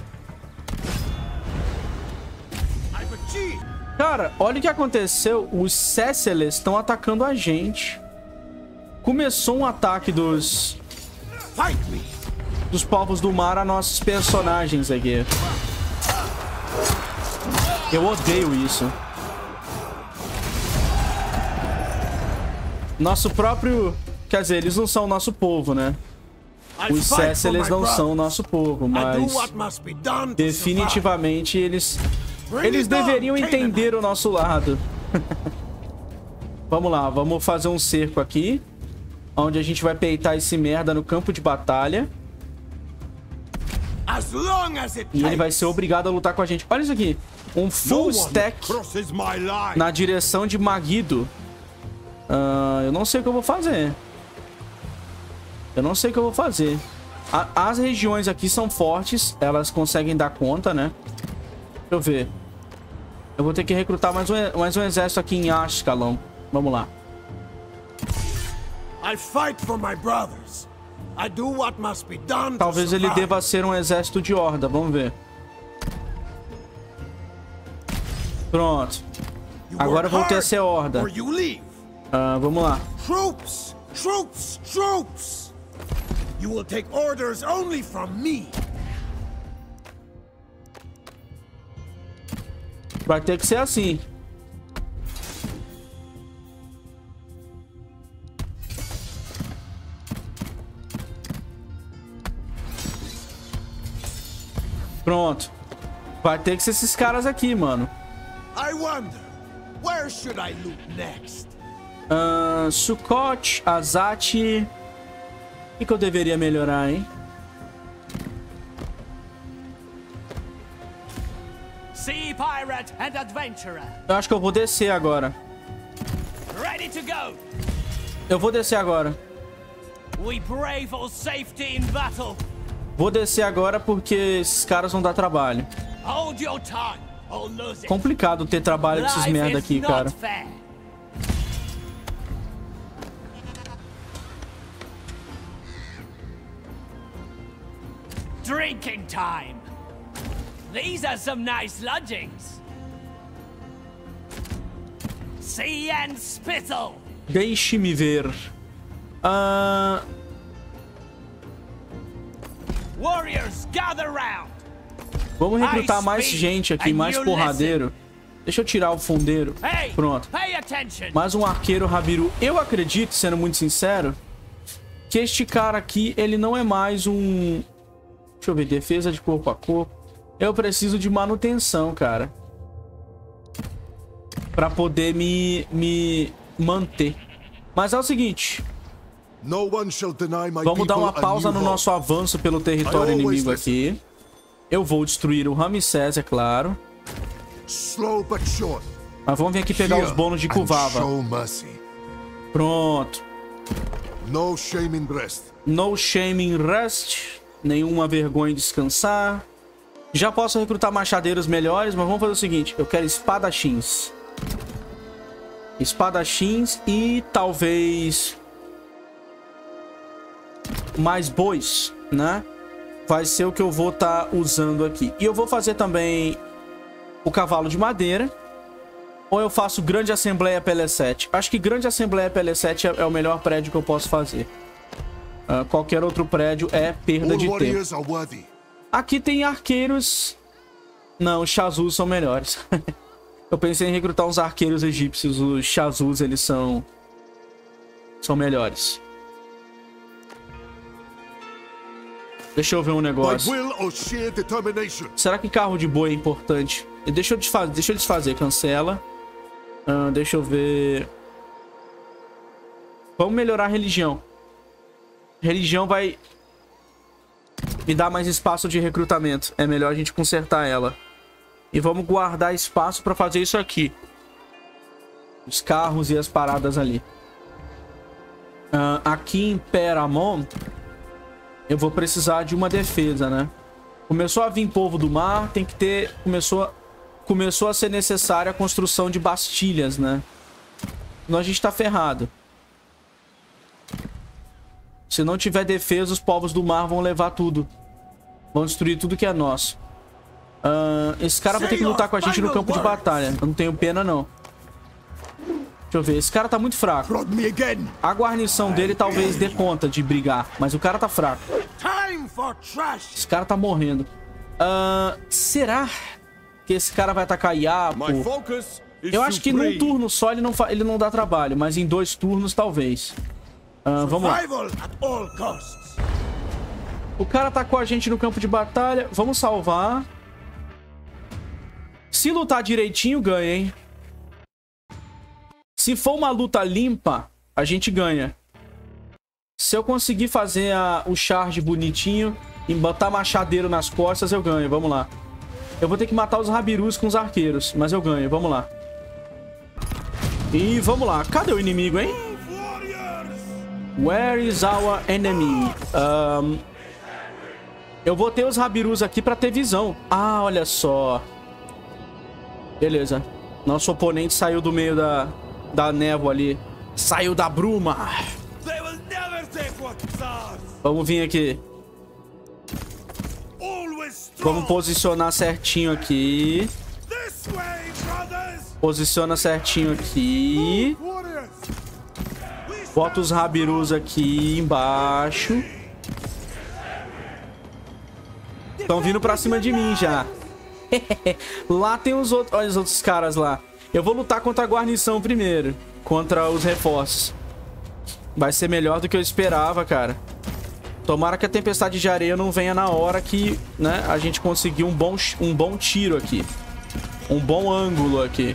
A: Cara, olha o que aconteceu. Os Céciles estão atacando a gente. Começou um ataque dos povos do mar a nossos personagens aqui. Eu odeio isso. Nosso próprio... Quer dizer, eles não são o nosso povo, né? Os Céciles não são o nosso povo, mas... definitivamente eles deveriam entender o nosso lado. Vamos lá, vamos fazer um cerco aqui. Onde a gente vai peitar esse merda no campo de batalha. E ele vai ser obrigado a lutar com a gente. Olha isso aqui. Um full stack na direção de Megiddo. Eu não sei o que eu vou fazer. Eu não sei o que eu vou fazer. As regiões aqui são fortes. Elas conseguem dar conta, né? Deixa eu ver. Eu vou ter que recrutar mais um exército aqui em Ashkelon. Vamos lá. Talvez ele deva ser um exército de horda. Vamos ver. Pronto. Agora eu vou ter a ser horda. Vamos lá.
B: Troops! Troops! Troops! You will take orders only from me.
A: Vai ter que ser assim. Pronto. Vai ter que ser esses caras aqui, mano.
B: I wonder, where should I loot next?
A: Sukkot, Azati. O que eu deveria melhorar, hein?
E: Sea pirate and adventurer.
A: Eu acho que eu vou descer agora.
E: Ready to go.
A: Eu vou descer agora.
E: We brave all safety in battle.
A: Vou descer agora porque esses caras vão dar trabalho.
E: Hold your tongue or lose it.
A: Complicado ter trabalho desses
E: Life
A: merda
E: is
A: aqui,
E: not
A: cara.
E: fair. Drinking time. These are some nice lodgings. See and spittle.
A: Deixe-me ver.
E: Warriors, gather round.
A: Vamos recrutar mais gente aqui, mais porradeiro. Deixa eu tirar o fundeiro.
E: Hey,
A: Pronto.
E: pay attention.
A: Mais um arqueiro Rabiru. Eu acredito, sendo muito sincero, que este cara aqui, ele não é mais um... Deixa eu ver, defesa de corpo a corpo. Eu preciso de manutenção, cara. Pra poder me manter. Mas é o seguinte.
F: No one shall deny my
A: Vamos dar uma
F: people a
A: pausa
F: new
A: no
F: home.
A: nosso avanço pelo território
F: I always
A: inimigo aqui. Eu vou destruir o Ramsés, é claro.
F: Slow but sure.
A: Mas vamos vir aqui pegar
F: Hear
A: os bônus de
F: and
A: Kuvava.
F: show mercy.
A: Pronto.
F: No shame in rest.
A: No shame in rest. Nenhuma vergonha em descansar. Já posso recrutar machadeiros melhores, mas vamos fazer o seguinte. Eu quero espadachins. Espadachins e talvez mais bois, né? Vai ser o que eu vou estar usando aqui. E eu vou fazer também o cavalo de madeira. Ou eu faço grande assembleia PL7? Acho que grande assembleia PL7 é o melhor prédio que eu posso fazer. Qualquer outro prédio é perda de tempo. Aqui tem arqueiros. Não, os Chazus são melhores. Eu pensei em recrutar uns arqueiros egípcios. Os Chazus, eles são melhores. Deixa eu ver um negócio. Será que carro de boi é importante? Deixa eu desfazer. Cancela. Deixa eu ver. Vamos melhorar a religião. Religião vai me dar mais espaço de recrutamento. É melhor a gente consertar ela. E vamos guardar espaço para fazer isso aqui. Os carros e as paradas ali. Aqui em Peramon, eu vou precisar de uma defesa, né? Começou a vir povo do mar, tem que ter... Começou a ser necessária a construção de bastilhas, né? Senão a gente tá ferrado. Se não tiver defesa, os povos do mar vão levar tudo. Vão destruir tudo que é nosso. Esse cara vai ter que lutar com a gente no campo de batalha. Eu não tenho pena, não. Deixa eu ver. Esse cara tá muito fraco. A guarnição dele talvez dê conta de brigar. Mas o cara tá fraco. Esse cara tá morrendo. Será que esse cara vai atacar Iapo? Eu acho que num turno só ele não dá trabalho. Mas em 2 turnos, talvez. Vamos lá. O cara tá com a gente no campo de batalha. Vamos salvar. Se lutar direitinho, ganha, hein? Se for uma luta limpa, a gente ganha. Se eu conseguir fazer o charge bonitinho e botar machadeiro nas costas, eu ganho. Vamos lá. Eu vou ter que matar os Rabirus com os arqueiros, mas eu ganho. Vamos lá. E vamos lá. Cadê o inimigo, hein? Where is our enemy? Eu vou ter os Rabirus aqui pra ter visão. Ah, olha só. Beleza. Nosso oponente saiu do meio da névoa ali. Saiu da bruma. Vamos vir aqui. Vamos posicionar certinho aqui. Posiciona certinho aqui. Bota os Rabirus aqui embaixo. Estão vindo pra cima de mim já. Lá tem os outros. Olha os outros caras lá. Eu vou lutar contra a guarnição primeiro. Contra os reforços. Vai ser melhor do que eu esperava, cara. Tomara que a tempestade de areia não venha na hora que, né, a gente conseguir um bom tiro aqui. Um bom ângulo aqui.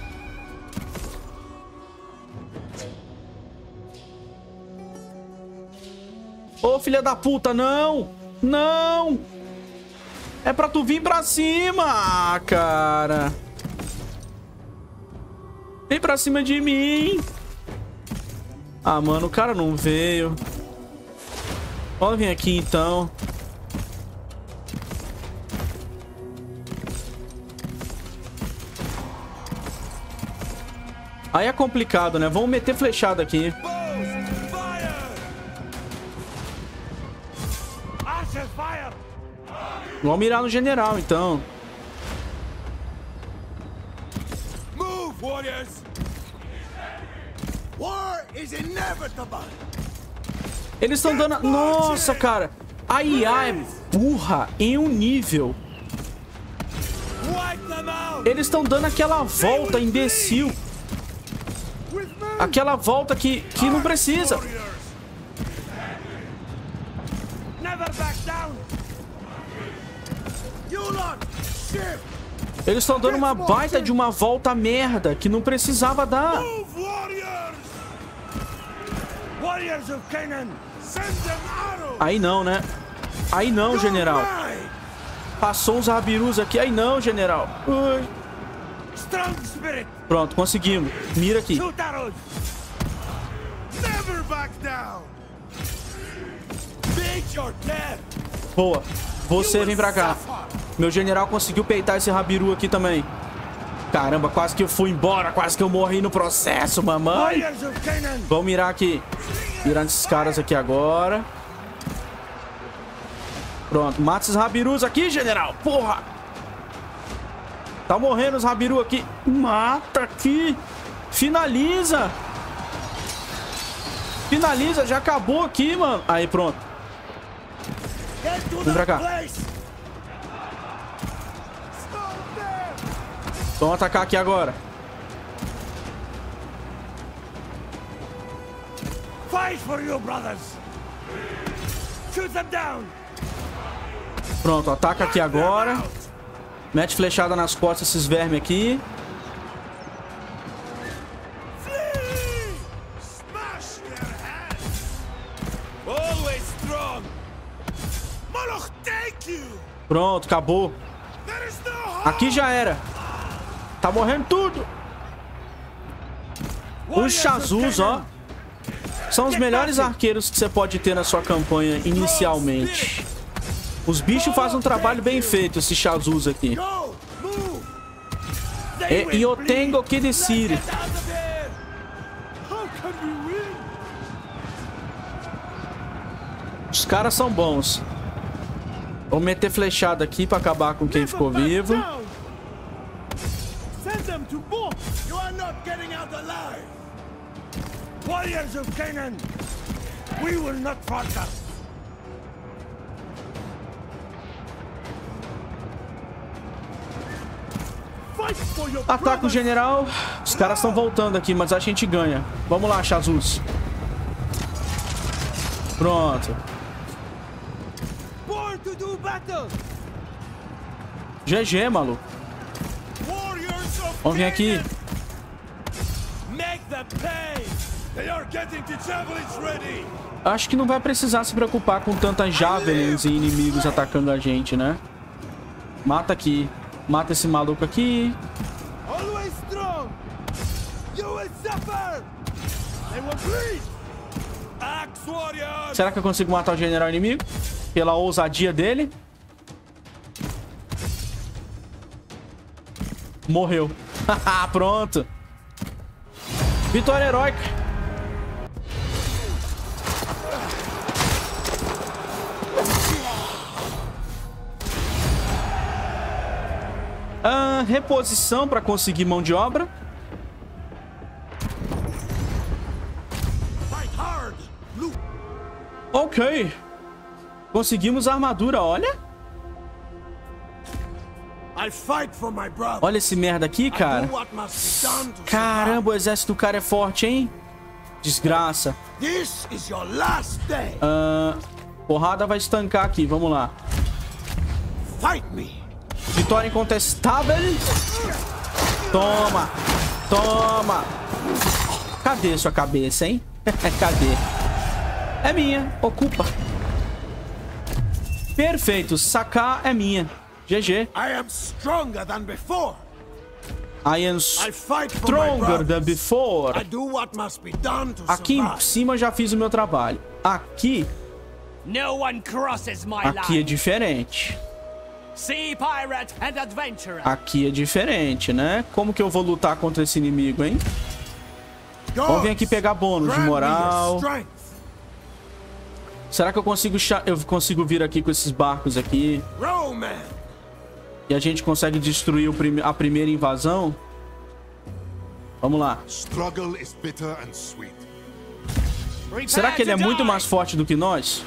A: Ô, filha da puta, não! Não! É pra tu vir pra cima, cara. Vem pra cima de mim. Ah, mano, o cara não veio. Vamos vir aqui, então. Aí é complicado, né? Vamos meter flechada aqui. Vamos mirar no general, então. Eles estão dando... Nossa, cara. A IA é burra em um nível. Eles estão dando aquela volta imbecil. Aquela volta que não precisa. Eles estão dando uma baita de uma volta merda que não precisava dar.
B: Warriors of Canaan, send them arrows.
A: Aí não, né? Aí não, general. Passou uns rabirus aqui. Aí não, general. Ui.
B: Strong spirit.
A: Pronto, conseguimos. Mira aqui.
B: Shoot arrows. Never back down. Meet your death.
A: Boa. Você vem pra cá. Meu general conseguiu peitar esse rabiru aqui também. Caramba, quase que eu fui embora. Quase que eu morri no processo, mamãe.
B: Warriors of Canaan.
A: Vamos mirar aqui. Mirando esses caras aqui agora. Pronto, mata esses rabirus aqui, general. Porra. Tá morrendo os rabiru aqui. Mata aqui. Finaliza. Finaliza, já acabou aqui, mano. Aí, pronto. Vem pra cá. Vamos atacar aqui agora.
B: Fight for you, brothers. Shoot them down.
A: Pronto, ataca aqui agora. Mete flechada nas costas desses vermes aqui.
B: Smash their heads. Always strong. Moloch, take you.
A: Pronto, acabou.
B: There is no hope.
A: Aqui já era. Tá morrendo tudo. Os Shazus, ó. São os melhores arqueiros que você pode ter na sua campanha inicialmente. Os bichos fazem um trabalho bem feito, esses Shazus aqui.
B: Go, move.
A: E eu tenho que decidir.
B: Get out of there. How can we win?
A: Os caras são bons. Vou meter flechada aqui pra acabar com quem ficou vivo.
B: Send them to both. You are not getting out alive. Warriors of Canaan, we will not falter. Fight for your
A: Ataca o
B: brothers.
A: general. Os caras estão voltando aqui, mas a gente ganha. Vamos lá, Shazus. Pronto.
B: Born to do battle.
A: GG, maluco.
B: Warriors of
A: Vamos vir aqui.
B: Make them pay.
C: They are getting the javelins ready.
A: Acho que não vai precisar se preocupar com tantas javelins e inimigos atacando a gente, né? Mata aqui. Mata esse maluco aqui.
B: Always strong. You will suffer. They will bleed.
C: Axe warriors.
A: Será que eu consigo matar o general inimigo? Pela ousadia dele. Morreu. Pronto. Vitória heróica. Reposição para conseguir mão de obra.
B: Fight hard. Look.
A: Ok. Conseguimos a armadura, olha.
B: I fight for my brother.
A: Olha esse merda aqui, cara.
B: I do what must be done to
A: Caramba, o exército do cara é forte, hein? Desgraça.
B: survive. This is your last day.
A: Porrada vai estancar aqui, vamos lá.
B: Fight me.
A: Vitória incontestável. Toma. Toma. Cadê sua cabeça, hein? Cadê? É minha. Ocupa. Perfeito. Sacar é minha. GG.
B: I am stronger than before.
A: I am
B: I fight for my
A: stronger than
B: brothers.
A: before.
B: I do what must be done to
A: Aqui em
B: survive.
A: cima já fiz o meu trabalho. Aqui
E: No one crosses my
A: é
E: line.
A: diferente.
E: Sea pirate and adventurer.
A: Aqui é diferente, né? Como que eu vou lutar contra esse inimigo, hein? Vamos vir aqui pegar bônus de
B: Grant me your
A: moral.
B: strength.
A: Será que eu consigo vir aqui com esses barcos aqui?
B: Roman.
A: E a gente consegue destruir a primeira invasão? Vamos lá.
F: Struggle is bitter and sweet.
E: Prepare
A: Será que ele é
E: to
A: muito
E: die.
A: mais forte do que nós?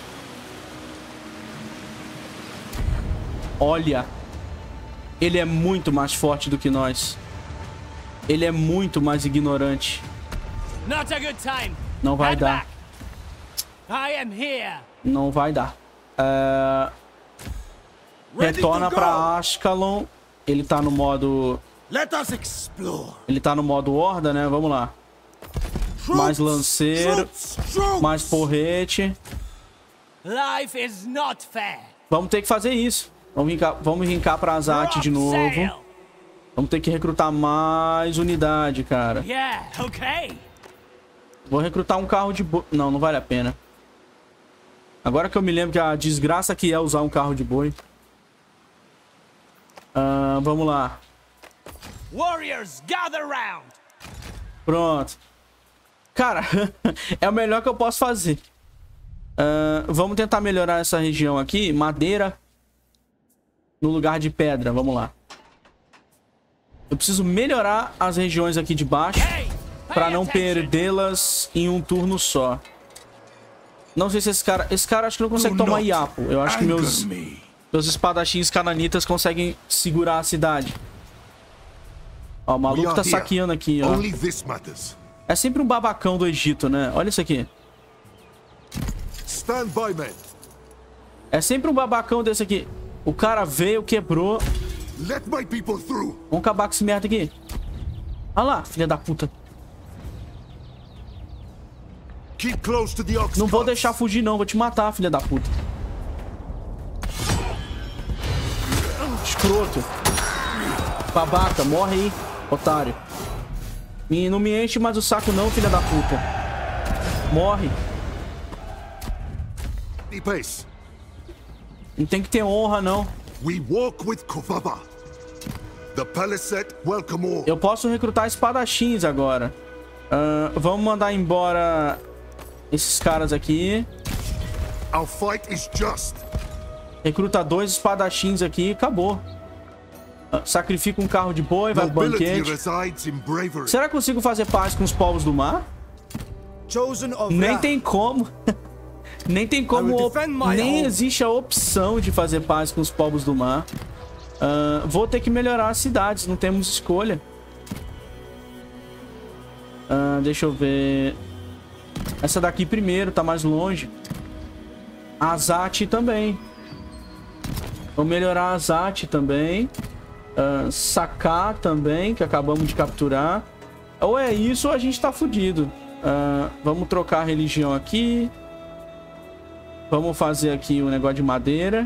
A: Olha. Ele é muito mais forte do que nós. Ele é muito mais ignorante.
E: Not a good time.
A: Não vai
E: Head
A: dar.
E: back. I am here.
A: Não vai dar.
B: Ready
A: Retorna
B: to
A: pra
B: go.
A: Ashkelon. Ele tá no modo...
B: Let us explore.
A: Ele tá no modo horda, né? Vamos lá. Mais lanceiro. Mais porrete.
E: Life is not fair.
A: Vamos ter que fazer isso. Vamos rincar pra Azat de novo. Vamos ter que recrutar mais unidade, cara.
E: Yeah, okay.
A: Vou recrutar um carro de boi. Não, não vale a pena. Agora que eu me lembro que a desgraça que é usar um carro de boi. Vamos lá.
E: Warriors, gather round.
A: Pronto. Cara, é o melhor que eu posso fazer. Vamos tentar melhorar essa região aqui. Madeira no lugar de pedra. Vamos lá. Eu preciso melhorar as regiões aqui de baixo pra não perdê-las em um turno só. Não sei se esse cara acho que não consegue tomar Iapo. Eu acho que meus espadachins cananitas conseguem segurar a cidade. Ó, o maluco tá saqueando aqui, ó. É sempre um babacão do Egito, né? Olha isso aqui. É sempre um babacão desse aqui. O cara veio, quebrou. Vamos acabar com esse merda aqui. Olha lá, filha da puta. Não vou deixar fugir não, vou te matar, filha da puta. Escroto. Babaca, morre aí, otário. Não me enche mais o saco não, filha da puta. Morre. Não tem que ter honra não. Eu posso recrutar espadachins agora. Vamos mandar embora esses caras aqui. Recruta 2 espadachins aqui e acabou. Sacrifica um carro de boi, vai pro banquete. Será que consigo fazer paz com os povos do mar? Nem tem como. Nem tem como. Nem existe a opção de fazer paz com os povos do mar. Vou ter que melhorar as cidades, não temos escolha. Deixa eu ver. Essa daqui primeiro, tá mais longe. Azat também. Vou melhorar a Azat também. Sacar também, que acabamos de capturar. Ou é isso ou a gente tá fudido. Vamos trocar a religião aqui. Vamos fazer aqui o negócio de madeira.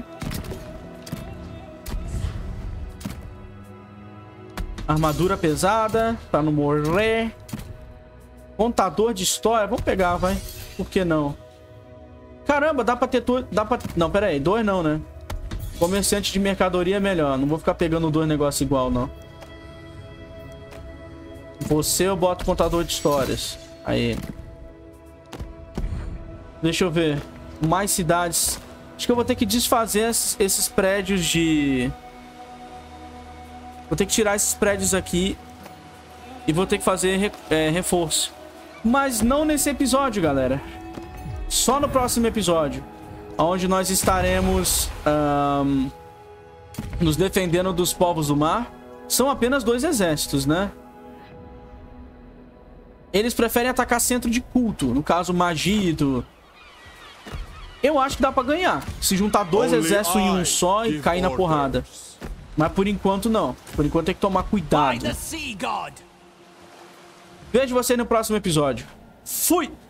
A: Armadura pesada, pra não morrer. Contador de história. Vamos pegar, vai. Por que não? Caramba, dá pra ter... Não, pera aí. 2 não, né? Comerciante de mercadoria é melhor. Não vou ficar pegando 2 negócios igual, não. Você eu boto contador de histórias. Aí. Deixa eu ver. Mais cidades. Acho que eu vou ter que desfazer esses prédios de... Vou ter que tirar esses prédios aqui. E vou ter que fazer reforço. Mas não nesse episódio, galera. Só no próximo episódio. Onde nós estaremos nos defendendo dos povos do mar. São apenas 2 exércitos, né? Eles preferem atacar centro de culto. No caso, Magido. Eu acho que dá pra ganhar. Se juntar 2 exércitos em um só e cair na porrada. Mas por enquanto não. Por enquanto tem que tomar cuidado. Vejo você no próximo episódio. Fui!